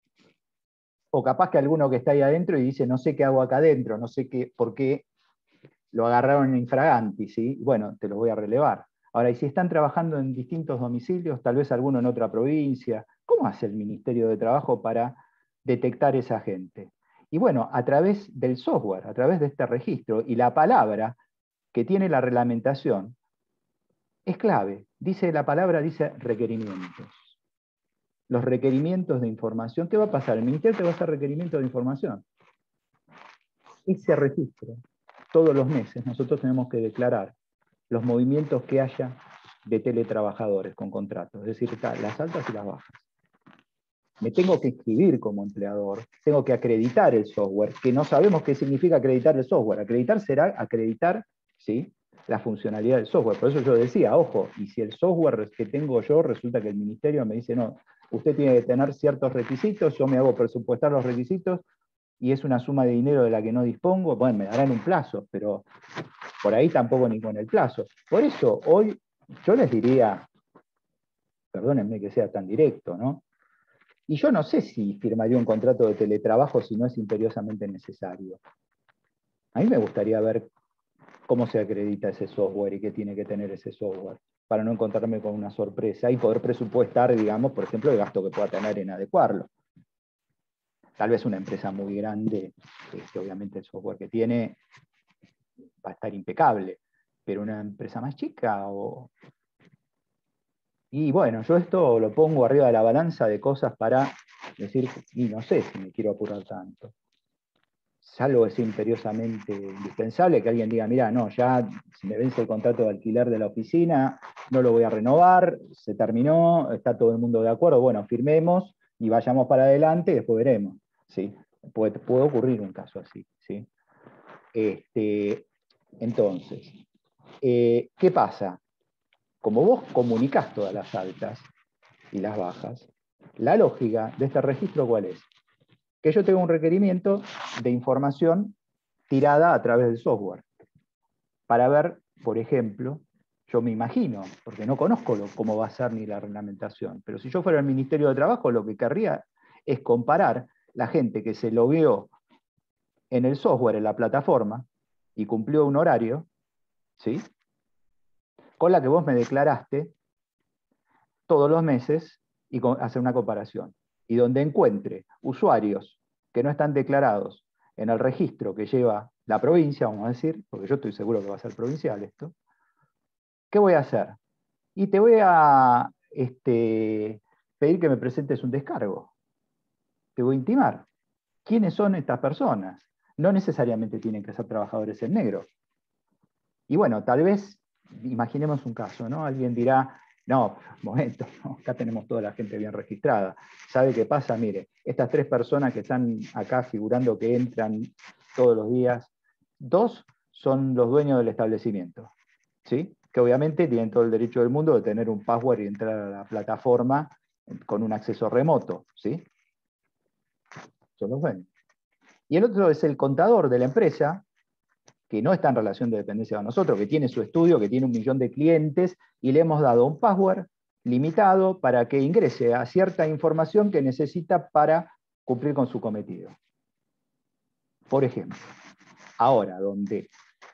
Speaker 2: O capaz que alguno que está ahí adentro y dice no sé qué hago acá adentro, no sé qué, por qué lo agarraron en infraganti, ¿sí? Bueno, te lo voy a relevar. Ahora, y si están trabajando en distintos domicilios, tal vez alguno en otra provincia, ¿cómo hace el Ministerio de Trabajo para detectar esa gente? Y bueno, a través del software, a través de este registro, y la palabra que tiene la reglamentación es clave. Dice la palabra, dice requerimientos. Los requerimientos de información, ¿qué va a pasar? El Ministerio te va a hacer requerimientos de información. ese registro, todos los meses, nosotros tenemos que declarar los movimientos que haya de teletrabajadores con contratos, es decir, las altas y las bajas. Me tengo que inscribir como empleador, tengo que acreditar el software, que no sabemos qué significa acreditar el software. Acreditar será acreditar, ¿sí?, la funcionalidad del software. Por eso yo decía, ojo, y si el software que tengo yo, resulta que el ministerio me dice, no, usted tiene que tener ciertos requisitos, yo me hago presupuestar los requisitos, y es una suma de dinero de la que no dispongo, bueno, me darán un plazo, pero por ahí tampoco ni con el plazo. Por eso, hoy, yo les diría, perdónenme que sea tan directo, ¿no? Y yo no sé si firmaría un contrato de teletrabajo si no es imperiosamente necesario. A mí me gustaría ver cómo se acredita ese software y qué tiene que tener ese software, para no encontrarme con una sorpresa y poder presupuestar, digamos, por ejemplo, el gasto que pueda tener en adecuarlo. Tal vez una empresa muy grande, este, obviamente el software que tiene va a estar impecable, pero una empresa más chica o... Y bueno, yo esto lo pongo arriba de la balanza de cosas para decir, y no sé si me quiero apurar tanto. Salvo es imperiosamente indispensable que alguien diga, mira, no, ya si me vence el contrato de alquiler de la oficina, no lo voy a renovar, se terminó, está todo el mundo de acuerdo, bueno, firmemos y vayamos para adelante y después veremos. ¿Sí? Puede, puede ocurrir un caso así. ¿Sí? Este, entonces, eh, ¿qué pasa? Como vos comunicás todas las altas y las bajas, la lógica de este registro, ¿cuál es? Que yo tengo un requerimiento de información tirada a través del software, para ver, por ejemplo, yo me imagino, porque no conozco lo, cómo va a ser ni la reglamentación, pero si yo fuera el Ministerio de Trabajo, lo que querría es comparar la gente que se logueó en el software, en la plataforma, y cumplió un horario, ¿sí?, con la que vos me declaraste todos los meses y hacer una comparación. Y donde encuentre usuarios que no están declarados en el registro que lleva la provincia, vamos a decir, porque yo estoy seguro que va a ser provincial esto, ¿qué voy a hacer? Y te voy a este, pedir que me presentes un descargo. Te voy a intimar. ¿Quiénes son estas personas? No necesariamente tienen que ser trabajadores en negro. Y bueno, tal vez, imaginemos un caso, ¿no? Alguien dirá, no, momento, no, acá tenemos toda la gente bien registrada. ¿Sabe qué pasa? Mire, estas tres personas que están acá figurando que entran todos los días, dos son los dueños del establecimiento, ¿sí?, que obviamente tienen todo el derecho del mundo de tener un password y entrar a la plataforma con un acceso remoto, ¿sí? Son los dueños. Y el otro es el contador de la empresa, que no está en relación de dependencia con nosotros, que tiene su estudio, que tiene un millón de clientes, y le hemos dado un password limitado para que ingrese a cierta información que necesita para cumplir con su cometido. Por ejemplo, ahora, donde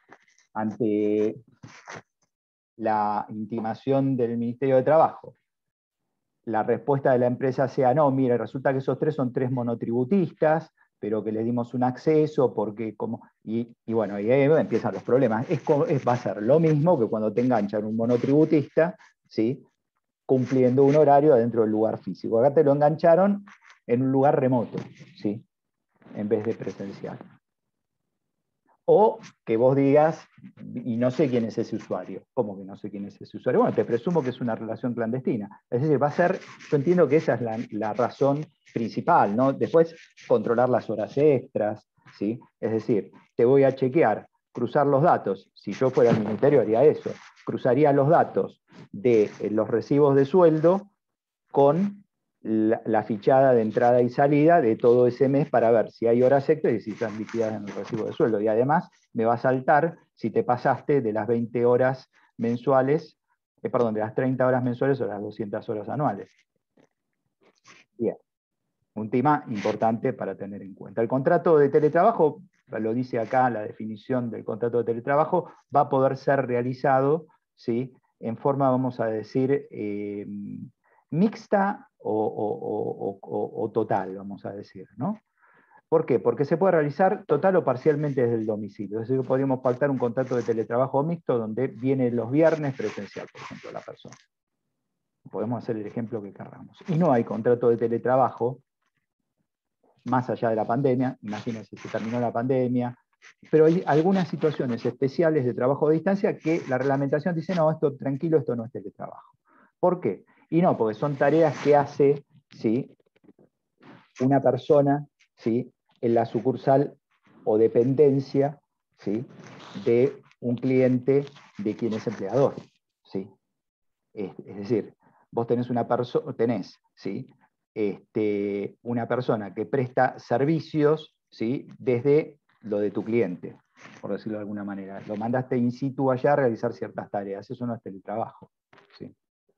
Speaker 2: ante la intimación del Ministerio de Trabajo, la respuesta de la empresa sea, no, mire, resulta que esos tres son tres monotributistas, pero que les dimos un acceso, porque como... Y, y bueno, ahí empiezan los problemas. Es, es, va a ser lo mismo que cuando te enganchan un monotributista, ¿sí?, cumpliendo un horario dentro del lugar físico. Acá te lo engancharon en un lugar remoto, ¿sí?, en vez de presencial. O que vos digas, y no sé quién es ese usuario. ¿Cómo que no sé quién es ese usuario? Bueno, te presumo que es una relación clandestina. Es decir, va a ser, yo entiendo que esa es la, la razón principal, ¿no? Después, controlar las horas extras, ¿sí? Es decir, te voy a chequear, cruzar los datos. Si yo fuera el ministerio haría eso. Cruzaría los datos de los recibos de sueldo con La, la fichada de entrada y salida de todo ese mes para ver si hay horas extras y si están liquidadas en el recibo de sueldo. Y además me va a saltar si te pasaste de las veinte horas mensuales, eh, perdón, de las treinta horas mensuales o las doscientas horas anuales. Bien, un tema importante para tener en cuenta. El contrato de teletrabajo, lo dice acá la definición del contrato de teletrabajo, va a poder ser realizado, ¿sí?, en forma, vamos a decir, eh, mixta o, o, o, o, o total, vamos a decir, ¿no? ¿Por qué? Porque se puede realizar total o parcialmente desde el domicilio. Es decir, podríamos pactar un contrato de teletrabajo mixto donde viene los viernes presencial, por ejemplo, la persona. Podemos hacer el ejemplo que queramos. Y no hay contrato de teletrabajo más allá de la pandemia. Imagínense, se terminó la pandemia, pero hay algunas situaciones especiales de trabajo a distancia que la reglamentación dice, no, esto tranquilo, esto no es teletrabajo. ¿Por qué? Y no, porque son tareas que hace, ¿sí?, una persona, ¿sí?, en la sucursal o dependencia, ¿sí?, de un cliente de quien es empleador, ¿sí? Es, es decir, vos tenés una persona, tenés, ¿sí?, este, una persona que presta servicios, ¿sí?, desde lo de tu cliente, por decirlo de alguna manera. Lo mandaste in situ allá a realizar ciertas tareas, eso no es teletrabajo, ¿sí?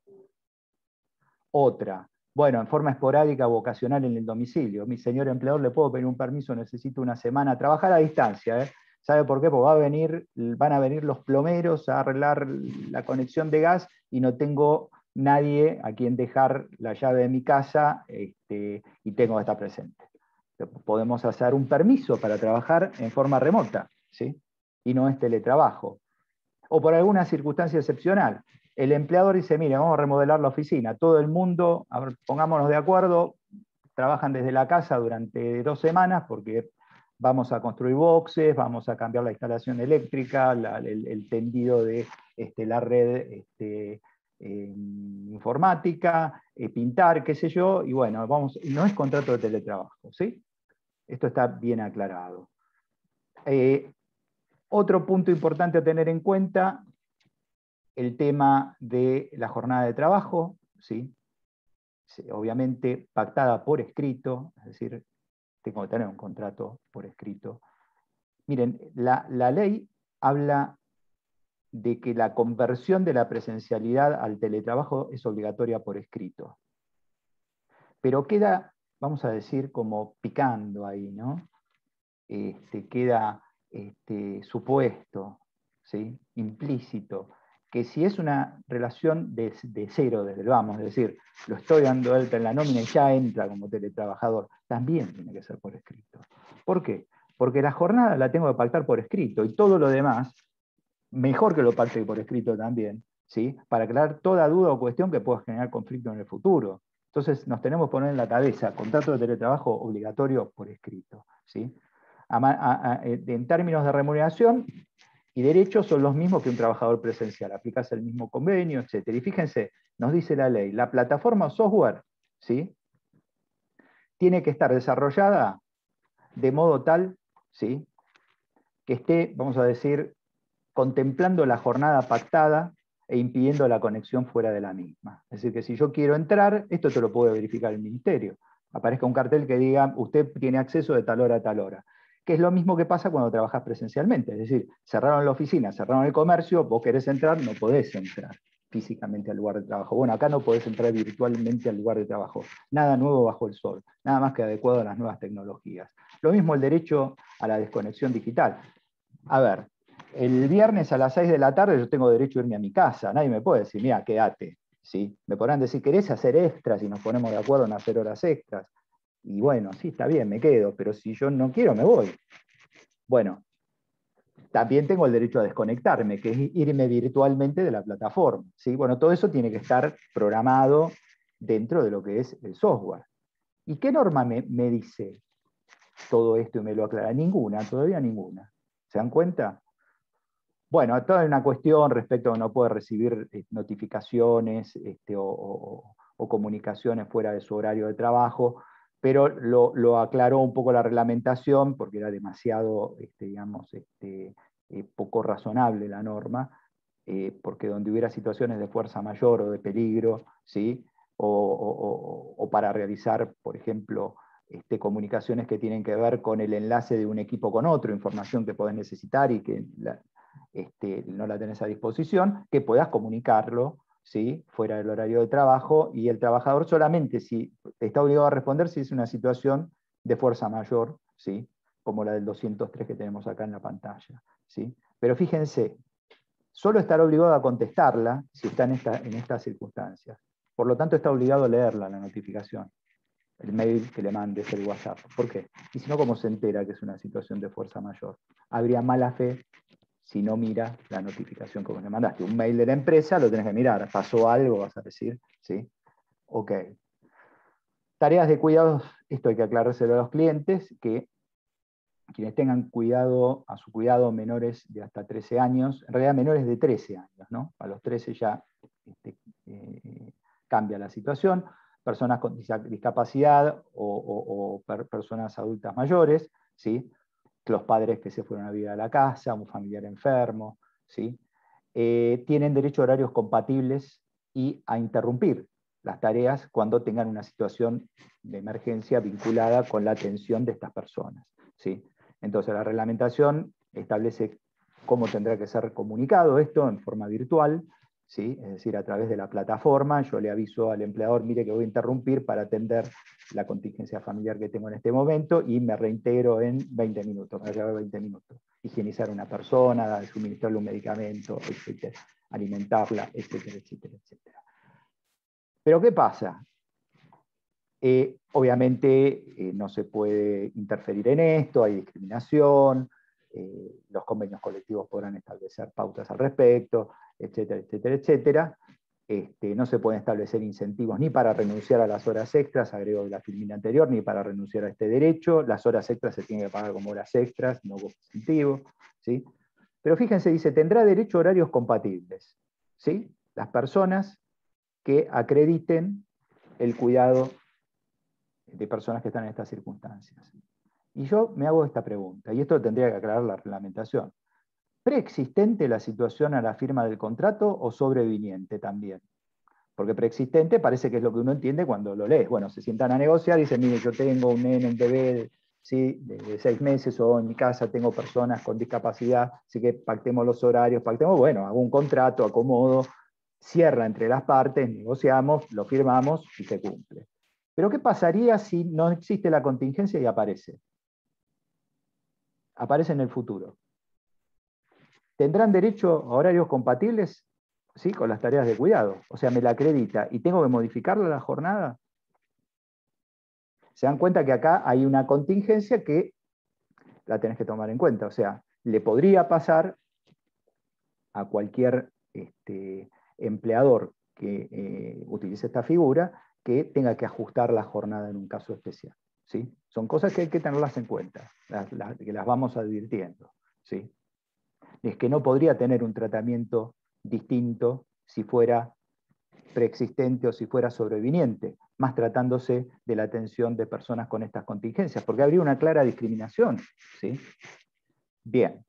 Speaker 2: Otra, bueno, en forma esporádica o ocasional en el domicilio. Mi señor empleador, le puedo pedir un permiso, necesito una semana, trabajar a distancia, ¿eh? ¿Sabe por qué? Porque va a venir, van a venir los plomeros a arreglar la conexión de gas y no tengo nadie a quien dejar la llave de mi casa, este, y tengo que estar presente. Podemos hacer un permiso para trabajar en forma remota, ¿sí?, y no es teletrabajo. O por alguna circunstancia excepcional. El empleador dice, mire, vamos a remodelar la oficina, todo el mundo, a ver, pongámonos de acuerdo, trabajan desde la casa durante dos semanas porque vamos a construir boxes, vamos a cambiar la instalación eléctrica, la, el, el tendido de este, la red este, eh, informática, eh, pintar, qué sé yo, y bueno, vamos, no es contrato de teletrabajo, ¿sí? Esto está bien aclarado. Eh, otro punto importante a tener en cuenta, el tema de la jornada de trabajo, ¿sí? Sí, obviamente pactada por escrito, es decir, tengo que tener un contrato por escrito. Miren, la, la ley habla de que la conversión de la presencialidad al teletrabajo es obligatoria por escrito. Pero queda, vamos a decir, como picando ahí, ¿no? Este, queda este, supuesto, ¿sí?, implícito, que si es una relación de, de cero desde el vamos, es decir, lo estoy dando alta en la nómina y ya entra como teletrabajador, también tiene que ser por escrito. ¿Por qué? Porque la jornada la tengo que pactar por escrito y todo lo demás, mejor que lo pacte por escrito también, ¿sí?, para aclarar toda duda o cuestión que pueda generar conflicto en el futuro. Entonces nos tenemos que poner en la cabeza, contrato de teletrabajo obligatorio por escrito, ¿sí? A, a, a, en términos de remuneración y derechos son los mismos que un trabajador presencial, aplicás el mismo convenio, etcétera. Y fíjense, nos dice la ley, la plataforma software, ¿sí?, tiene que estar desarrollada de modo tal, ¿sí?, que esté, vamos a decir, contemplando la jornada pactada e impidiendo la conexión fuera de la misma. Es decir, que si yo quiero entrar, esto te lo puede verificar el ministerio. Aparezca un cartel que diga, usted tiene acceso de tal hora a tal hora. Que es lo mismo que pasa cuando trabajas presencialmente. Es decir, cerraron la oficina, cerraron el comercio, vos querés entrar, no podés entrar físicamente al lugar de trabajo. Bueno, acá no podés entrar virtualmente al lugar de trabajo. Nada nuevo bajo el sol, nada más que adecuado a las nuevas tecnologías. Lo mismo el derecho a la desconexión digital. A ver, el viernes a las seis de la tarde yo tengo derecho a irme a mi casa, nadie me puede decir, mira, quédate, ¿sí? Me podrán decir, ¿querés hacer extras? Y nos ponemos de acuerdo en hacer horas extras. Y bueno, sí, está bien, me quedo, pero si yo no quiero, me voy. Bueno, también tengo el derecho a desconectarme, que es irme virtualmente de la plataforma, ¿sí? Bueno, todo eso tiene que estar programado dentro de lo que es el software. ¿Y qué norma me, me dice todo esto y me lo aclara? Ninguna, todavía ninguna. ¿Se dan cuenta? Bueno, toda una cuestión respecto a que no puede recibir eh, notificaciones este, o, o, o comunicaciones fuera de su horario de trabajo, pero lo, lo aclaró un poco la reglamentación porque era demasiado, este, digamos, este, eh, poco razonable la norma, eh, porque donde hubiera situaciones de fuerza mayor o de peligro, ¿sí?, o, o, o para realizar, por ejemplo, Este, comunicaciones que tienen que ver con el enlace de un equipo con otro, información que podés necesitar y que la, este, no la tenés a disposición, que puedas comunicarlo, ¿sí?, fuera del horario de trabajo, y el trabajador solamente si está obligado a responder si es una situación de fuerza mayor, ¿sí?, como la del doscientos tres que tenemos acá en la pantalla, ¿sí? Pero fíjense, solo estará obligado a contestarla si está en, esta, en estas circunstancias. Por lo tanto, está obligado a leerla, la notificación, el mail que le mandes, el WhatsApp. ¿Por qué? Y si no, ¿cómo se entera que es una situación de fuerza mayor? Habría mala fe si no mira la notificación que vos le mandaste. Un mail de la empresa lo tenés que mirar. ¿Pasó algo? Vas a decir, ¿sí? Ok. Tareas de cuidados, esto hay que aclarárselo a los clientes, que quienes tengan cuidado, a su cuidado menores de hasta trece años, en realidad menores de trece años, ¿no? A los trece ya este, eh, cambia la situación, personas con discapacidad o, o, o per, personas adultas mayores, ¿sí? Los padres que se fueron a vivir a la casa, un familiar enfermo, ¿sí? Eh, tienen derecho a horarios compatibles y a interrumpir las tareas cuando tengan una situación de emergencia vinculada con la atención de estas personas, ¿sí? Entonces la reglamentación establece cómo tendrá que ser comunicado esto en forma virtual, ¿sí? Es decir, a través de la plataforma, yo le aviso al empleador, mire que voy a interrumpir para atender la contingencia familiar que tengo en este momento y me reintegro en veinte minutos, me va a llevar veinte minutos. Higienizar a una persona, suministrarle un medicamento, etcétera, alimentarla, etcétera, etcétera, etcétera. Pero ¿qué pasa? Eh, obviamente eh, no se puede interferir en esto, hay discriminación, eh, los convenios colectivos podrán establecer pautas al respecto, etcétera, etcétera, etcétera. Este, no se pueden establecer incentivos ni para renunciar a las horas extras, agrego de la filmina anterior, ni para renunciar a este derecho. Las horas extras se tienen que pagar como horas extras, no como incentivos, ¿sí? Pero fíjense, dice, tendrá derecho a horarios compatibles, ¿sí? Las personas que acrediten el cuidado de personas que están en estas circunstancias. Y yo me hago esta pregunta, y esto tendría que aclarar la reglamentación. ¿Preexistente la situación a la firma del contrato o sobreviniente también? Porque preexistente parece que es lo que uno entiende cuando lo lees. Bueno, se sientan a negociar y dicen, mire, yo tengo un nene, un bebé, ¿sí? de, de seis meses, o en mi casa tengo personas con discapacidad, así que pactemos los horarios, pactemos, bueno, hago un contrato, acomodo, cierra entre las partes, negociamos, lo firmamos y se cumple. Pero ¿qué pasaría si no existe la contingencia y aparece? Aparece en el futuro. ¿Tendrán derecho a horarios compatibles? ¿Sí? Con las tareas de cuidado. O sea, me la acredita y tengo que modificarla la jornada. Se dan cuenta que acá hay una contingencia que la tenés que tomar en cuenta. O sea, le podría pasar a cualquier este, empleador que eh, utilice esta figura que tenga que ajustar la jornada en un caso especial, ¿sí? Son cosas que hay que tenerlas en cuenta, las, las, que las vamos advirtiendo, ¿sí? Es que no podría tener un tratamiento distinto si fuera preexistente o si fuera sobreviniente, más tratándose de la atención de personas con estas contingencias, porque habría una clara discriminación, ¿sí? Bien.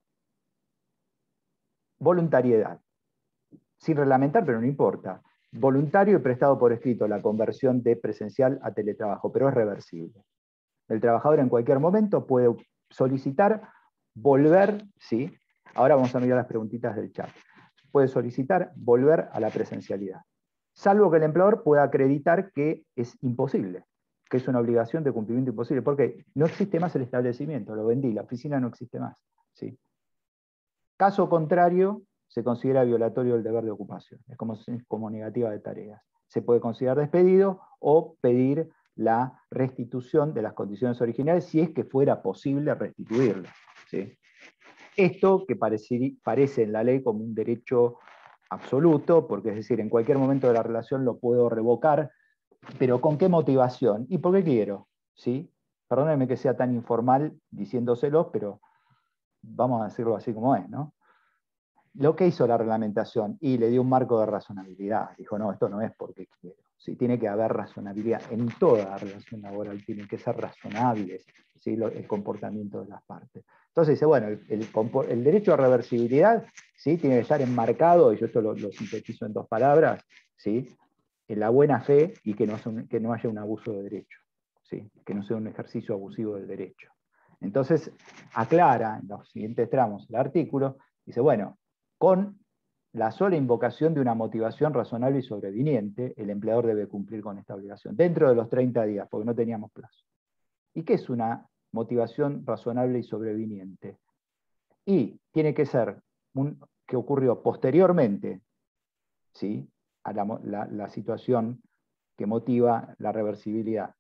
Speaker 2: Voluntariedad. Sin reglamentar, pero no importa. Voluntario y prestado por escrito la conversión de presencial a teletrabajo, pero es reversible. El trabajador en cualquier momento puede solicitar volver, ¿sí? Ahora vamos a mirar las preguntitas del chat. Puede solicitar volver a la presencialidad, salvo que el empleador pueda acreditar que es imposible, que es una obligación de cumplimiento imposible, porque no existe más el establecimiento, lo vendí, la oficina no existe más, ¿sí? Caso contrario, se considera violatorio del deber de ocupación, es como, como negativa de tareas. Se puede considerar despedido o pedir la restitución de las condiciones originales si es que fuera posible restituirlas, ¿sí? Esto que parece, parece en la ley como un derecho absoluto, porque es decir, en cualquier momento de la relación lo puedo revocar, pero ¿con qué motivación? ¿Y por qué quiero? ¿Sí? Perdónenme que sea tan informal diciéndoselo, pero vamos a decirlo así como es, ¿no? Lo que hizo la reglamentación, y le dio un marco de razonabilidad, dijo, no, esto no es porque quiero, ¿sí? Tiene que haber razonabilidad, en toda relación laboral tiene que ser razonables, ¿sí? El comportamiento de las partes. Entonces dice, bueno, el, el, el derecho a reversibilidad, ¿sí? Tiene que estar enmarcado, y yo esto lo, lo sintetizo en dos palabras, ¿sí? En la buena fe y que no, son, que no haya un abuso de derecho, ¿sí? Que no sea un ejercicio abusivo del derecho. Entonces aclara en los siguientes tramos el artículo, dice, bueno, con la sola invocación de una motivación razonable y sobreviniente, el empleador debe cumplir con esta obligación, dentro de los treinta días, porque no teníamos plazo. ¿Y qué es una motivación razonable y sobreviniente? Y tiene que ser un, que ocurrió posteriormente, ¿sí? a la, la, la situación que motiva la reversibilidad,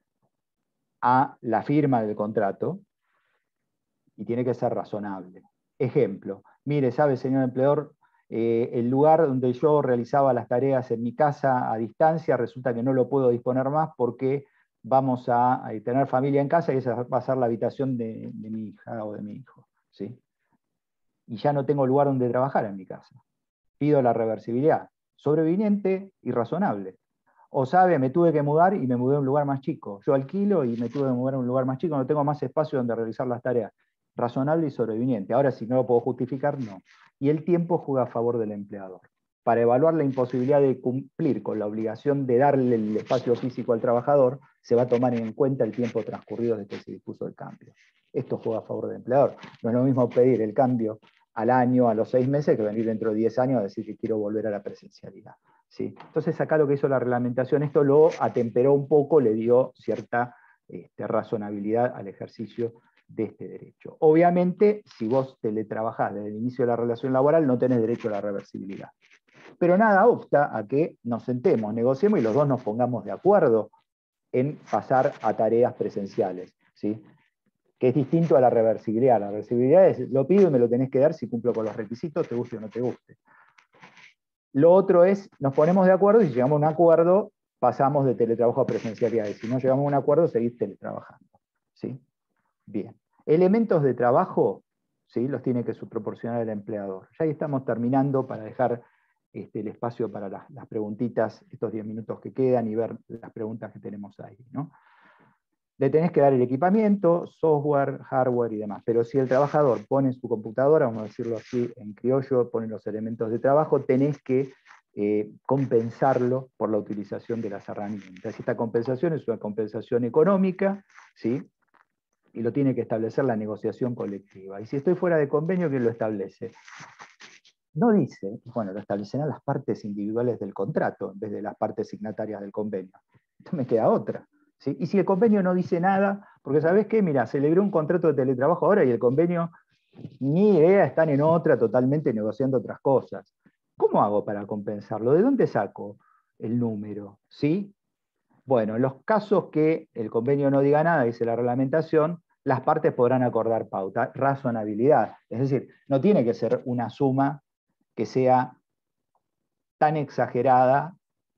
Speaker 2: a la firma del contrato, y tiene que ser razonable. Ejemplo, mire, sabe, señor empleador, eh, el lugar donde yo realizaba las tareas en mi casa a distancia, resulta que no lo puedo disponer más porque vamos a, a tener familia en casa y esa va a ser la habitación de, de mi hija o de mi hijo, ¿sí? Y ya no tengo lugar donde trabajar en mi casa. Pido la reversibilidad, sobreviniente y razonable. O sabe, me tuve que mudar y me mudé a un lugar más chico. Yo alquilo y me tuve que mudar a un lugar más chico, no tengo más espacio donde realizar las tareas. Razonable y sobreviniente. Ahora, si no lo puedo justificar, no. Y el tiempo juega a favor del empleador. Para evaluar la imposibilidad de cumplir con la obligación de darle el espacio físico al trabajador, se va a tomar en cuenta el tiempo transcurrido desde que se dispuso el cambio. Esto juega a favor del empleador. No es lo mismo pedir el cambio al año, a los seis meses, que venir dentro de diez años a decir que quiero volver a la presencialidad. ¿Sí? Entonces acá lo que hizo la reglamentación, esto lo atemperó un poco, le dio cierta este, razonabilidad al ejercicio de este derecho. Obviamente, si vos teletrabajás desde el inicio de la relación laboral, no tenés derecho a la reversibilidad. Pero nada obsta a que nos sentemos, negociemos y los dos nos pongamos de acuerdo en pasar a tareas presenciales, ¿sí? Que es distinto a la reversibilidad. La reversibilidad es, lo pido y me lo tenés que dar si cumplo con los requisitos, te guste o no te guste. Lo otro es, nos ponemos de acuerdo y si llegamos a un acuerdo, pasamos de teletrabajo a presencialidad. Y si no llegamos a un acuerdo, seguís teletrabajando. ¿Sí? Bien. Elementos de trabajo, ¿sí? Los tiene que subproporcionar el empleador. Ya ahí estamos terminando para dejar este, el espacio para las, las preguntitas, estos diez minutos que quedan, y ver las preguntas que tenemos ahí, ¿no? Le tenés que dar el equipamiento, software, hardware y demás. Pero si el trabajador pone en su computadora, vamos a decirlo así en criollo, pone los elementos de trabajo, tenés que eh, compensarlo por la utilización de las herramientas. Esta compensación es una compensación económica, ¿sí? Y lo tiene que establecer la negociación colectiva. Y si estoy fuera de convenio, ¿quién lo establece? No dice, bueno, lo establecerán las partes individuales del contrato, en vez de las partes signatarias del convenio. Esto me queda otra. ¿Sí? Y si el convenio no dice nada, porque ¿sabés qué? Mira, celebré un contrato de teletrabajo ahora y el convenio, ni idea, están en otra, totalmente negociando otras cosas. ¿Cómo hago para compensarlo? ¿De dónde saco el número? ¿Sí? Bueno, en los casos que el convenio no diga nada, dice la reglamentación, las partes podrán acordar pauta, razonabilidad. Es decir, no tiene que ser una suma que sea tan exagerada,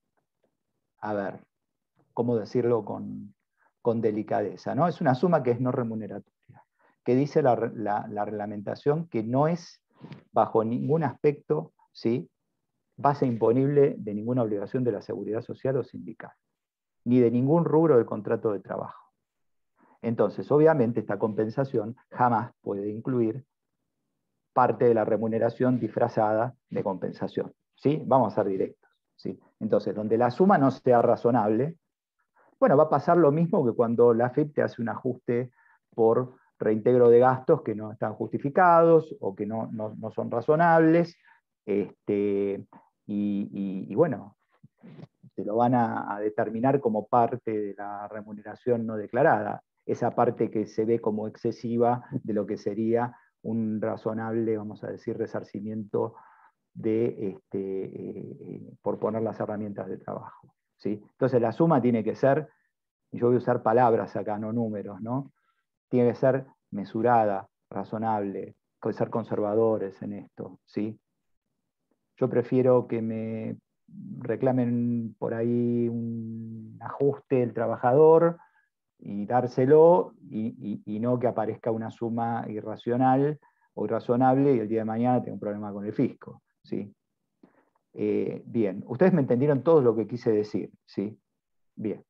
Speaker 2: a ver, ¿cómo decirlo con, con delicadeza? ¿No? Es una suma que es no remuneratoria, que dice la, la, la reglamentación que no es bajo ningún aspecto, ¿sí?, base imponible de ninguna obligación de la seguridad social o sindical, ni de ningún rubro del contrato de trabajo. Entonces, obviamente, esta compensación jamás puede incluir parte de la remuneración disfrazada de compensación. ¿Sí? Vamos a ser directos. ¿Sí? Entonces, donde la suma no sea razonable, bueno, va a pasar lo mismo que cuando la A F I P te hace un ajuste por reintegro de gastos que no están justificados o que no, no, no son razonables, este, y, y, y bueno, te lo van a, a determinar como parte de la remuneración no declarada, esa parte que se ve como excesiva de lo que sería un razonable, vamos a decir, resarcimiento de, este, eh, por poner las herramientas de trabajo. ¿Sí? Entonces la suma tiene que ser, y yo voy a usar palabras acá, no números, ¿no? Tiene que ser mesurada, razonable, puede ser conservadores en esto, ¿sí? Yo prefiero que me reclamen por ahí un ajuste del trabajador y dárselo, y, y, y no que aparezca una suma irracional o irrazonable y el día de mañana tenga un problema con el fisco, ¿sí? Eh, bien, ustedes me entendieron todo lo que quise decir, ¿sí? Bien.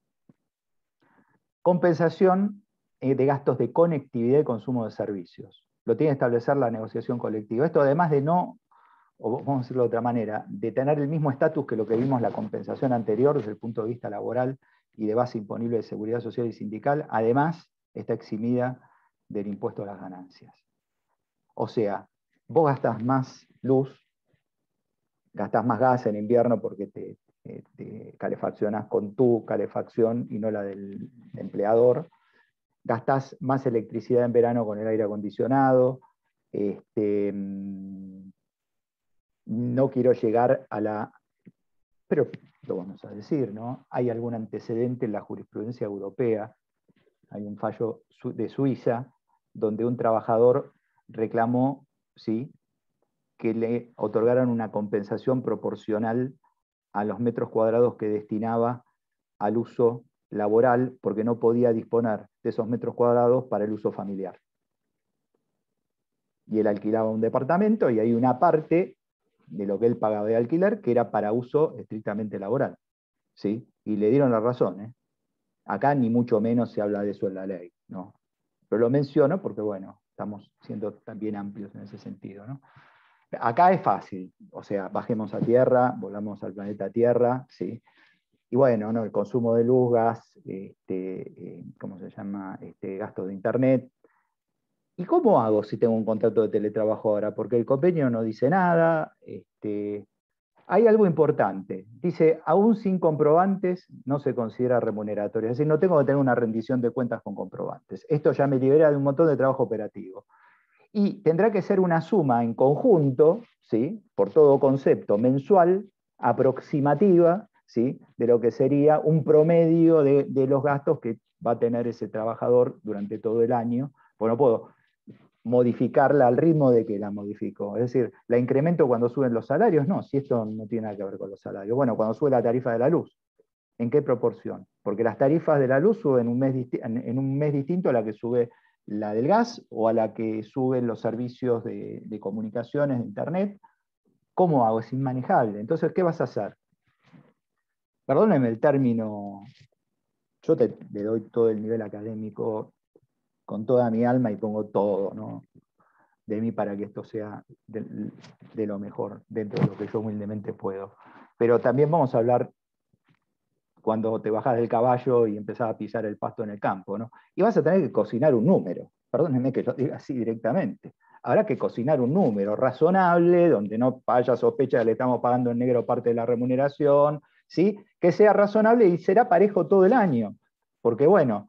Speaker 2: Compensación eh, de gastos de conectividad y consumo de servicios. Lo tiene que establecer la negociación colectiva. Esto además de no, o vamos a decirlo de otra manera, de tener el mismo estatus que lo que vimos la compensación anterior desde el punto de vista laboral y de base imponible de seguridad social y sindical, además está eximida del impuesto a las ganancias. O sea, vos gastas más luz, gastás más gas en invierno porque te, te, te calefaccionás con tu calefacción y no la del empleador, gastás más electricidad en verano con el aire acondicionado, este, no quiero llegar a la... Pero lo vamos a decir, ¿no? Hay algún antecedente en la jurisprudencia europea, hay un fallo de Suiza, donde un trabajador reclamó, ¿sí?, que le otorgaran una compensación proporcional a los metros cuadrados que destinaba al uso laboral porque no podía disponer de esos metros cuadrados para el uso familiar. Y él alquilaba un departamento y hay una parte de lo que él pagaba de alquiler que era para uso estrictamente laboral. ¿Sí? Y le dieron la razón. ¿eh? Acá ni mucho menos se habla de eso en la ley, ¿no? Pero lo menciono porque, bueno, estamos siendo también amplios en ese sentido, ¿no? Acá es fácil, o sea, bajemos a tierra, volamos al planeta Tierra, ¿sí? Y bueno, ¿no? El consumo de luz, gas, este, eh, ¿cómo se llama? Este, gasto de internet. ¿Y cómo hago si tengo un contrato de teletrabajo ahora? Porque el convenio no dice nada. Este, hay algo importante. Dice, aún sin comprobantes no se considera remuneratorio. Es decir, no tengo que tener una rendición de cuentas con comprobantes. Esto ya me libera de un montón de trabajo operativo. Y tendrá que ser una suma en conjunto, ¿sí? Por todo concepto, mensual, aproximativa, ¿sí? De lo que sería un promedio de, de los gastos que va a tener ese trabajador durante todo el año. Bueno, puedo modificarla al ritmo de que la modifico. Es decir, ¿la incremento cuando suben los salarios? No, si esto no tiene nada que ver con los salarios. Bueno, cuando sube la tarifa de la luz. ¿En qué proporción? Porque las tarifas de la luz suben un mes en un mes distinto a la que sube la del gas o a la que suben los servicios de, de comunicaciones, de internet. ¿Cómo hago? Es inmanejable. Entonces, ¿qué vas a hacer? Perdónenme el término, yo te, te doy todo el nivel académico con toda mi alma y pongo todo, ¿no? de mí para que esto sea de, de lo mejor, dentro de lo que yo humildemente puedo. Pero también vamos a hablar cuando te bajas del caballo y empezás a pisar el pasto en el campo, ¿no? Y vas a tener que cocinar un número, perdónenme que lo diga así directamente. Habrá que cocinar un número razonable, donde no haya sospecha de que le estamos pagando en negro parte de la remuneración, ¿sí? Que sea razonable y será parejo todo el año. Porque bueno,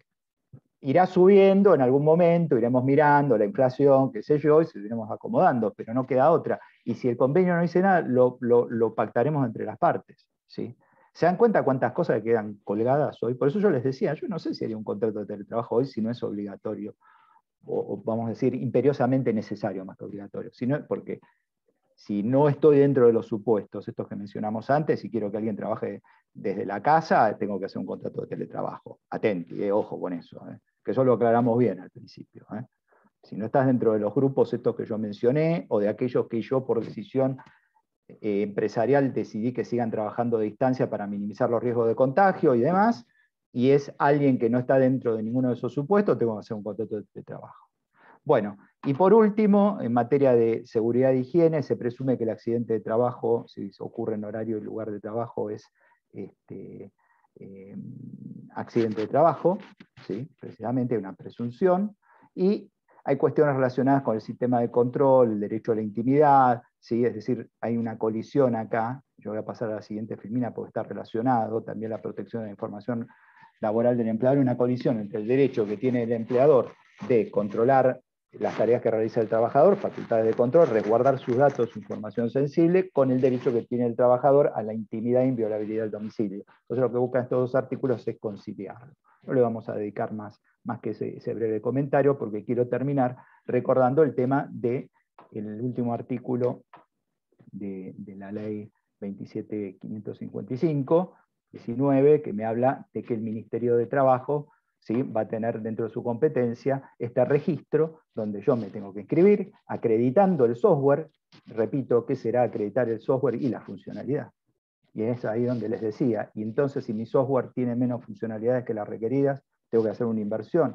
Speaker 2: irá subiendo en algún momento, iremos mirando la inflación, qué sé yo, y se iremos acomodando, pero no queda otra. Y si el convenio no dice nada, lo, lo, lo pactaremos entre las partes, ¿sí? ¿Se dan cuenta cuántas cosas quedan colgadas hoy? Por eso yo les decía, yo no sé si haría un contrato de teletrabajo hoy si no es obligatorio, o, o vamos a decir, imperiosamente necesario más que obligatorio, sino porque si no estoy dentro de los supuestos, estos que mencionamos antes, y quiero que alguien trabaje desde la casa, tengo que hacer un contrato de teletrabajo. Atenti, eh, ojo con eso, eh, que eso lo aclaramos bien al principio. Eh. Si no estás dentro de los grupos estos que yo mencioné, o de aquellos que yo por decisión eh, empresarial decidí que sigan trabajando a distancia para minimizar los riesgos de contagio y demás, y es alguien que no está dentro de ninguno de esos supuestos, tengo que hacer un contrato de trabajo. Bueno, y por último, en materia de seguridad e higiene, se presume que el accidente de trabajo, si ocurre en horario y lugar de trabajo, es este, eh, accidente de trabajo, ¿sí? Precisamente una presunción, y hay cuestiones relacionadas con el sistema de control, el derecho a la intimidad, ¿sí? Es decir, hay una colisión acá, yo voy a pasar a la siguiente filmina porque está relacionado, también la protección de la información laboral del empleador, una colisión entre el derecho que tiene el empleador de controlar las tareas que realiza el trabajador, facultades de control, resguardar sus datos, su información sensible, con el derecho que tiene el trabajador a la intimidad e inviolabilidad del domicilio. Entonces lo que buscan estos dos artículos es conciliarlo. No le vamos a dedicar más, más que ese, ese breve comentario, porque quiero terminar recordando el tema del último artículo de, de la ley veintisiete mil quinientos cincuenta y cinco, diecinueve, que me habla de que el Ministerio de Trabajo, ¿sí?, va a tener dentro de su competencia este registro donde yo me tengo que inscribir acreditando el software, repito, ¿qué será acreditar el software y la funcionalidad? Y es ahí donde les decía, y entonces si mi software tiene menos funcionalidades que las requeridas, tengo que hacer una inversión.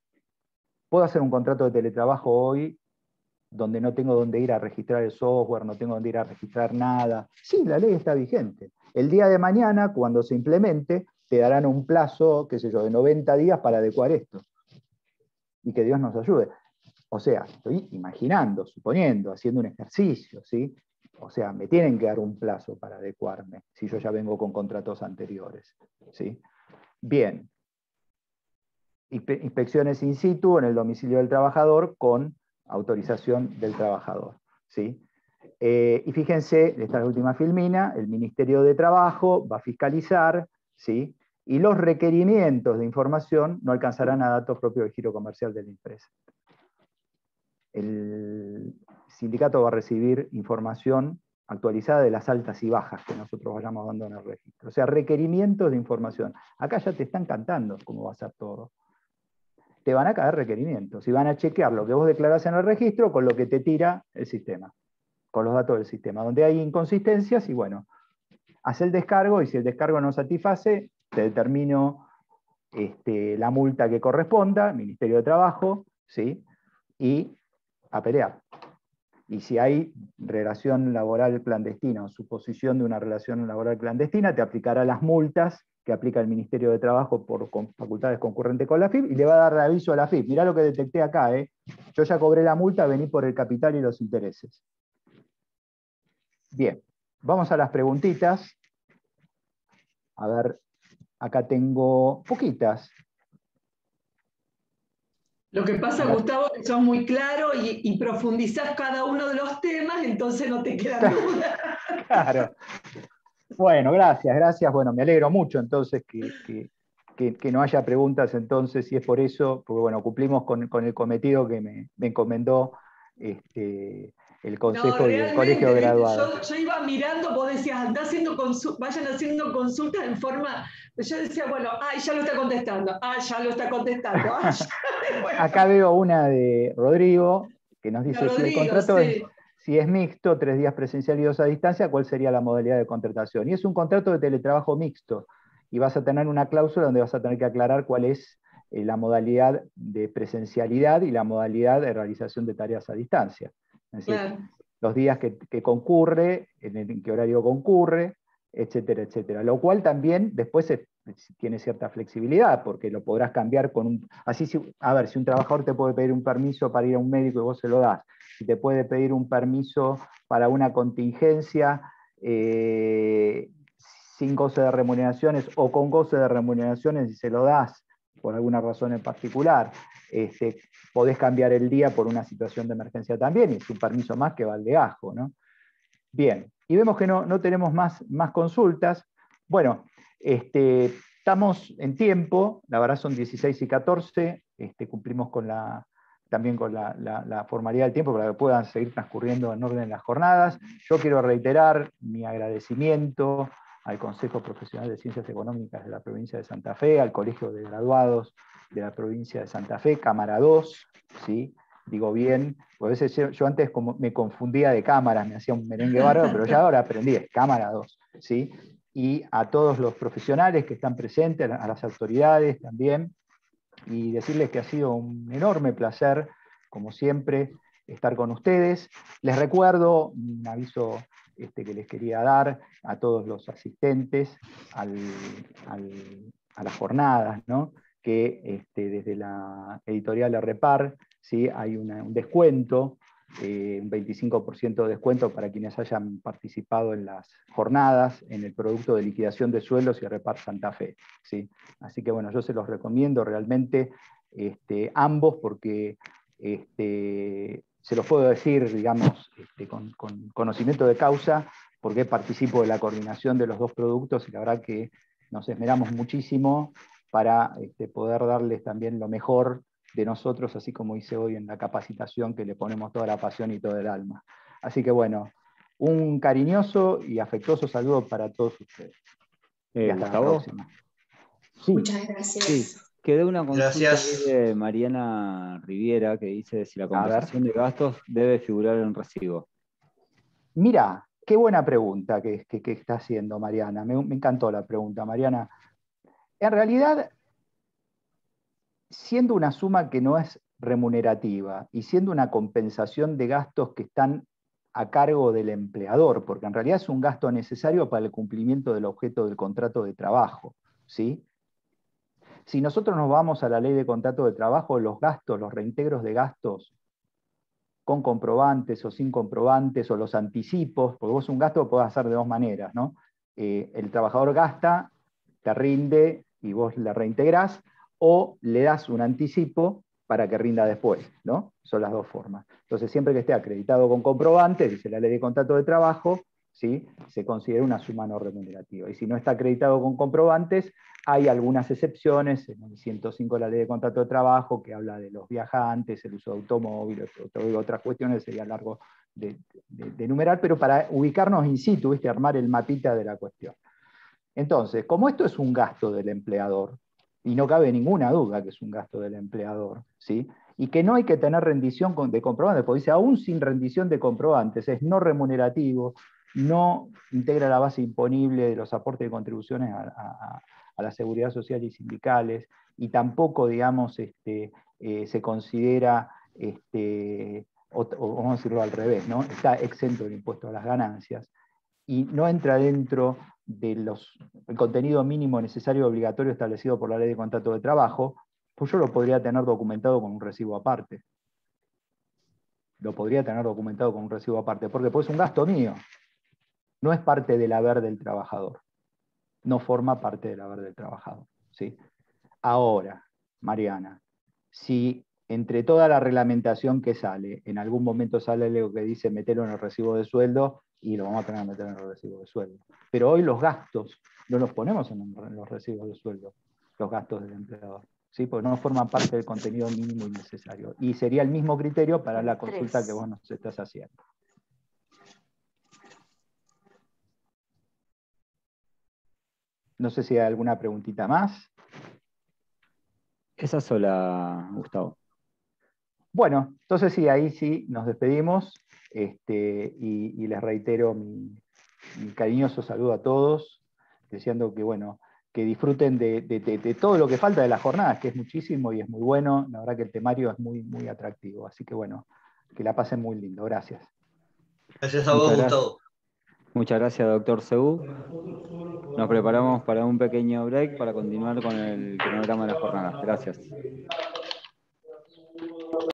Speaker 2: ¿Puedo hacer un contrato de teletrabajo hoy donde no tengo dónde ir a registrar el software, no tengo dónde ir a registrar nada? Sí, la ley está vigente. El día de mañana, cuando se implemente, te darán un plazo, qué sé yo, de noventa días para adecuar esto. Y que Dios nos ayude. O sea, estoy imaginando, suponiendo, haciendo un ejercicio, ¿sí? O sea, me tienen que dar un plazo para adecuarme, si yo ya vengo con contratos anteriores, ¿sí? Bien. Inspecciones in situ en el domicilio del trabajador con autorización del trabajador, ¿sí? Eh, y fíjense, esta es la última filmina, el Ministerio de Trabajo va a fiscalizar, ¿sí?, y los requerimientos de información no alcanzarán a datos propios del giro comercial de la empresa. El sindicato va a recibir información actualizada de las altas y bajas que nosotros vayamos dando en el registro. O sea, requerimientos de información. Acá ya te están cantando cómo va a ser todo. Te van a caer requerimientos y van a chequear lo que vos declarás en el registro con lo que te tira el sistema, con los datos del sistema. Donde hay inconsistencias, y bueno, hace el descargo, y si el descargo no satisface, te determino este, la multa que corresponda, Ministerio de Trabajo, ¿sí? Y a pelear. Y si hay relación laboral clandestina o suposición de una relación laboral clandestina, te aplicará las multas que aplica el Ministerio de Trabajo por facultades concurrentes con la A F I P, y le va a dar aviso a la A F I P. Mirá lo que detecté acá, ¿eh? Yo ya cobré la multa, vení por el capital y los intereses. Bien, vamos a las preguntitas. A ver, acá tengo poquitas.
Speaker 3: Lo que pasa, Gustavo, es que sos muy claro y, y profundizás cada uno de los temas, entonces no te quedan dudas.
Speaker 2: Claro. Bueno, gracias, gracias. Bueno, me alegro mucho entonces que, que, que, que no haya preguntas entonces, si es por eso, porque bueno, cumplimos con, con el cometido que me, me encomendó este, el Consejo
Speaker 3: No,
Speaker 2: y el Colegio de Graduados.
Speaker 3: Yo, yo iba mirando, vos decías, anda haciendo vayan haciendo consultas en forma. Yo decía, bueno, ay, ya lo está contestando, ah, ya lo está contestando. Ah, ya. Bueno.
Speaker 2: Acá veo una de Rodrigo, que nos dice,
Speaker 3: Rodrigo,
Speaker 2: si el contrato
Speaker 3: sí.
Speaker 2: es, si es mixto, tres días presencial y dos a distancia, ¿cuál sería la modalidad de contratación? Y es un contrato de teletrabajo mixto, y vas a tener una cláusula donde vas a tener que aclarar cuál es eh, la modalidad de presencialidad y la modalidad de realización de tareas a distancia. Es decir, claro, los días que, que concurre, en, el, en qué horario concurre, etcétera, etcétera. Lo cual también después es, tiene cierta flexibilidad, porque lo podrás cambiar con un... Así, si, a ver, si un trabajador te puede pedir un permiso para ir a un médico y vos se lo das, si te puede pedir un permiso para una contingencia, eh, sin goce de remuneraciones o con goce de remuneraciones y se lo das por alguna razón en particular, este, podés cambiar el día por una situación de emergencia también, y es un permiso más que va al legajo, ¿no? Bien, y vemos que no, no tenemos más, más consultas. Bueno, este, estamos en tiempo, la verdad son dieciséis y catorce, este, cumplimos con la, también con la, la, la formalidad del tiempo para que puedan seguir transcurriendo en orden las jornadas. Yo quiero reiterar mi agradecimiento al Consejo Profesional de Ciencias Económicas de la provincia de Santa Fe, al Colegio de Graduados de la provincia de Santa Fe, Cámara dos, ¿sí? Digo bien, porque a veces yo, yo antes como me confundía de cámaras, me hacía un merengue bárbaro, pero ya ahora aprendí, es Cámara dos, ¿sí? Y a todos los profesionales que están presentes, a las autoridades también, y decirles que ha sido un enorme placer, como siempre, estar con ustedes. Les recuerdo un aviso este, que les quería dar a todos los asistentes al, al, a las jornadas, ¿no? Que este, desde la editorial Repar, ¿sí? Hay una, un descuento, eh, un veinticinco por ciento de descuento para quienes hayan participado en las jornadas, en el producto de liquidación de sueldos y Repar Santa Fe, ¿sí? Así que bueno, yo se los recomiendo realmente este, ambos, porque este, se los puedo decir, digamos, este, con, con conocimiento de causa, porque participo de la coordinación de los dos productos, y la verdad que nos esmeramos muchísimo para este, poder darles también lo mejor de nosotros, así como hice hoy en la capacitación, que le ponemos toda la pasión y todo el alma. Así que bueno, un cariñoso y afectuoso saludo para todos ustedes.
Speaker 4: Eh,
Speaker 2: y hasta
Speaker 4: Gustavo.
Speaker 2: la próxima. Sí.
Speaker 5: Muchas gracias.
Speaker 4: Sí, quedó una consulta
Speaker 6: Gracias.
Speaker 4: de Mariana Riviera que dice si la compensación de gastos debe figurar en recibo.
Speaker 2: Mira, qué buena pregunta que, que, que está haciendo Mariana. Me, me encantó la pregunta, Mariana. En realidad, siendo una suma que no es remunerativa y siendo una compensación de gastos que están a cargo del empleador, porque en realidad es un gasto necesario para el cumplimiento del objeto del contrato de trabajo, ¿sí? Si nosotros nos vamos a la ley de contrato de trabajo, los gastos, los reintegros de gastos con comprobantes o sin comprobantes, o los anticipos, porque vos un gasto lo podés hacer de dos maneras, ¿no? Eh, el trabajador gasta, te rinde y vos le reintegrás, o le das un anticipo para que rinda después, ¿no? Son las dos formas. Entonces, siempre que esté acreditado con comprobantes, dice la ley de contrato de trabajo, ¿sí? Se considera una suma no remunerativa. Y si no está acreditado con comprobantes, hay algunas excepciones, en el ciento cinco de la ley de contrato de trabajo, que habla de los viajantes, el uso de automóviles, otras cuestiones, sería largo de, de, de enumerar, pero para ubicarnos in situ, ¿viste? Armar el mapita de la cuestión. Entonces, como esto es un gasto del empleador, y no cabe ninguna duda que es un gasto del empleador, ¿sí? Y que no hay que tener rendición de comprobantes, porque dice, aún sin rendición de comprobantes, es no remunerativo, no integra la base imponible de los aportes y contribuciones a, a, a la seguridad social y sindicales, y tampoco, digamos, este, eh, se considera, este, o, o vamos a decirlo al revés, ¿no? Está exento del impuesto a las ganancias, y no entra dentro del de contenido mínimo necesario y obligatorio establecido por la ley de contrato de trabajo, pues yo lo podría tener documentado con un recibo aparte. Lo podría tener documentado con un recibo aparte, porque pues es un gasto mío. No es parte del haber del trabajador. No forma parte del haber del trabajador, ¿sí? Ahora, Mariana, si entre toda la reglamentación que sale, en algún momento sale algo que dice meterlo en el recibo de sueldo, y lo vamos a tener que meter en el recibo de sueldo. Pero hoy los gastos no los ponemos en los recibos de sueldo, los gastos del empleador, ¿sí? Porque no forman parte del contenido mínimo y necesario. Y sería el mismo criterio para la consulta que vos nos estás haciendo. No sé si hay alguna preguntita más.
Speaker 4: Esa sola, Gustavo.
Speaker 2: Bueno, entonces sí, ahí sí nos despedimos, este, y, y les reitero mi, mi cariñoso saludo a todos, deseando que, bueno, que disfruten de, de, de, de todo lo que falta de las jornadas, que es muchísimo y es muy bueno. La verdad que el temario es muy, muy atractivo, así que bueno, que la pasen muy lindo. Gracias.
Speaker 5: Gracias a vos, Gustavo.
Speaker 4: Muchas gracias, doctor Segú. Nos preparamos para un pequeño break para continuar con el cronograma de la jornada. Gracias.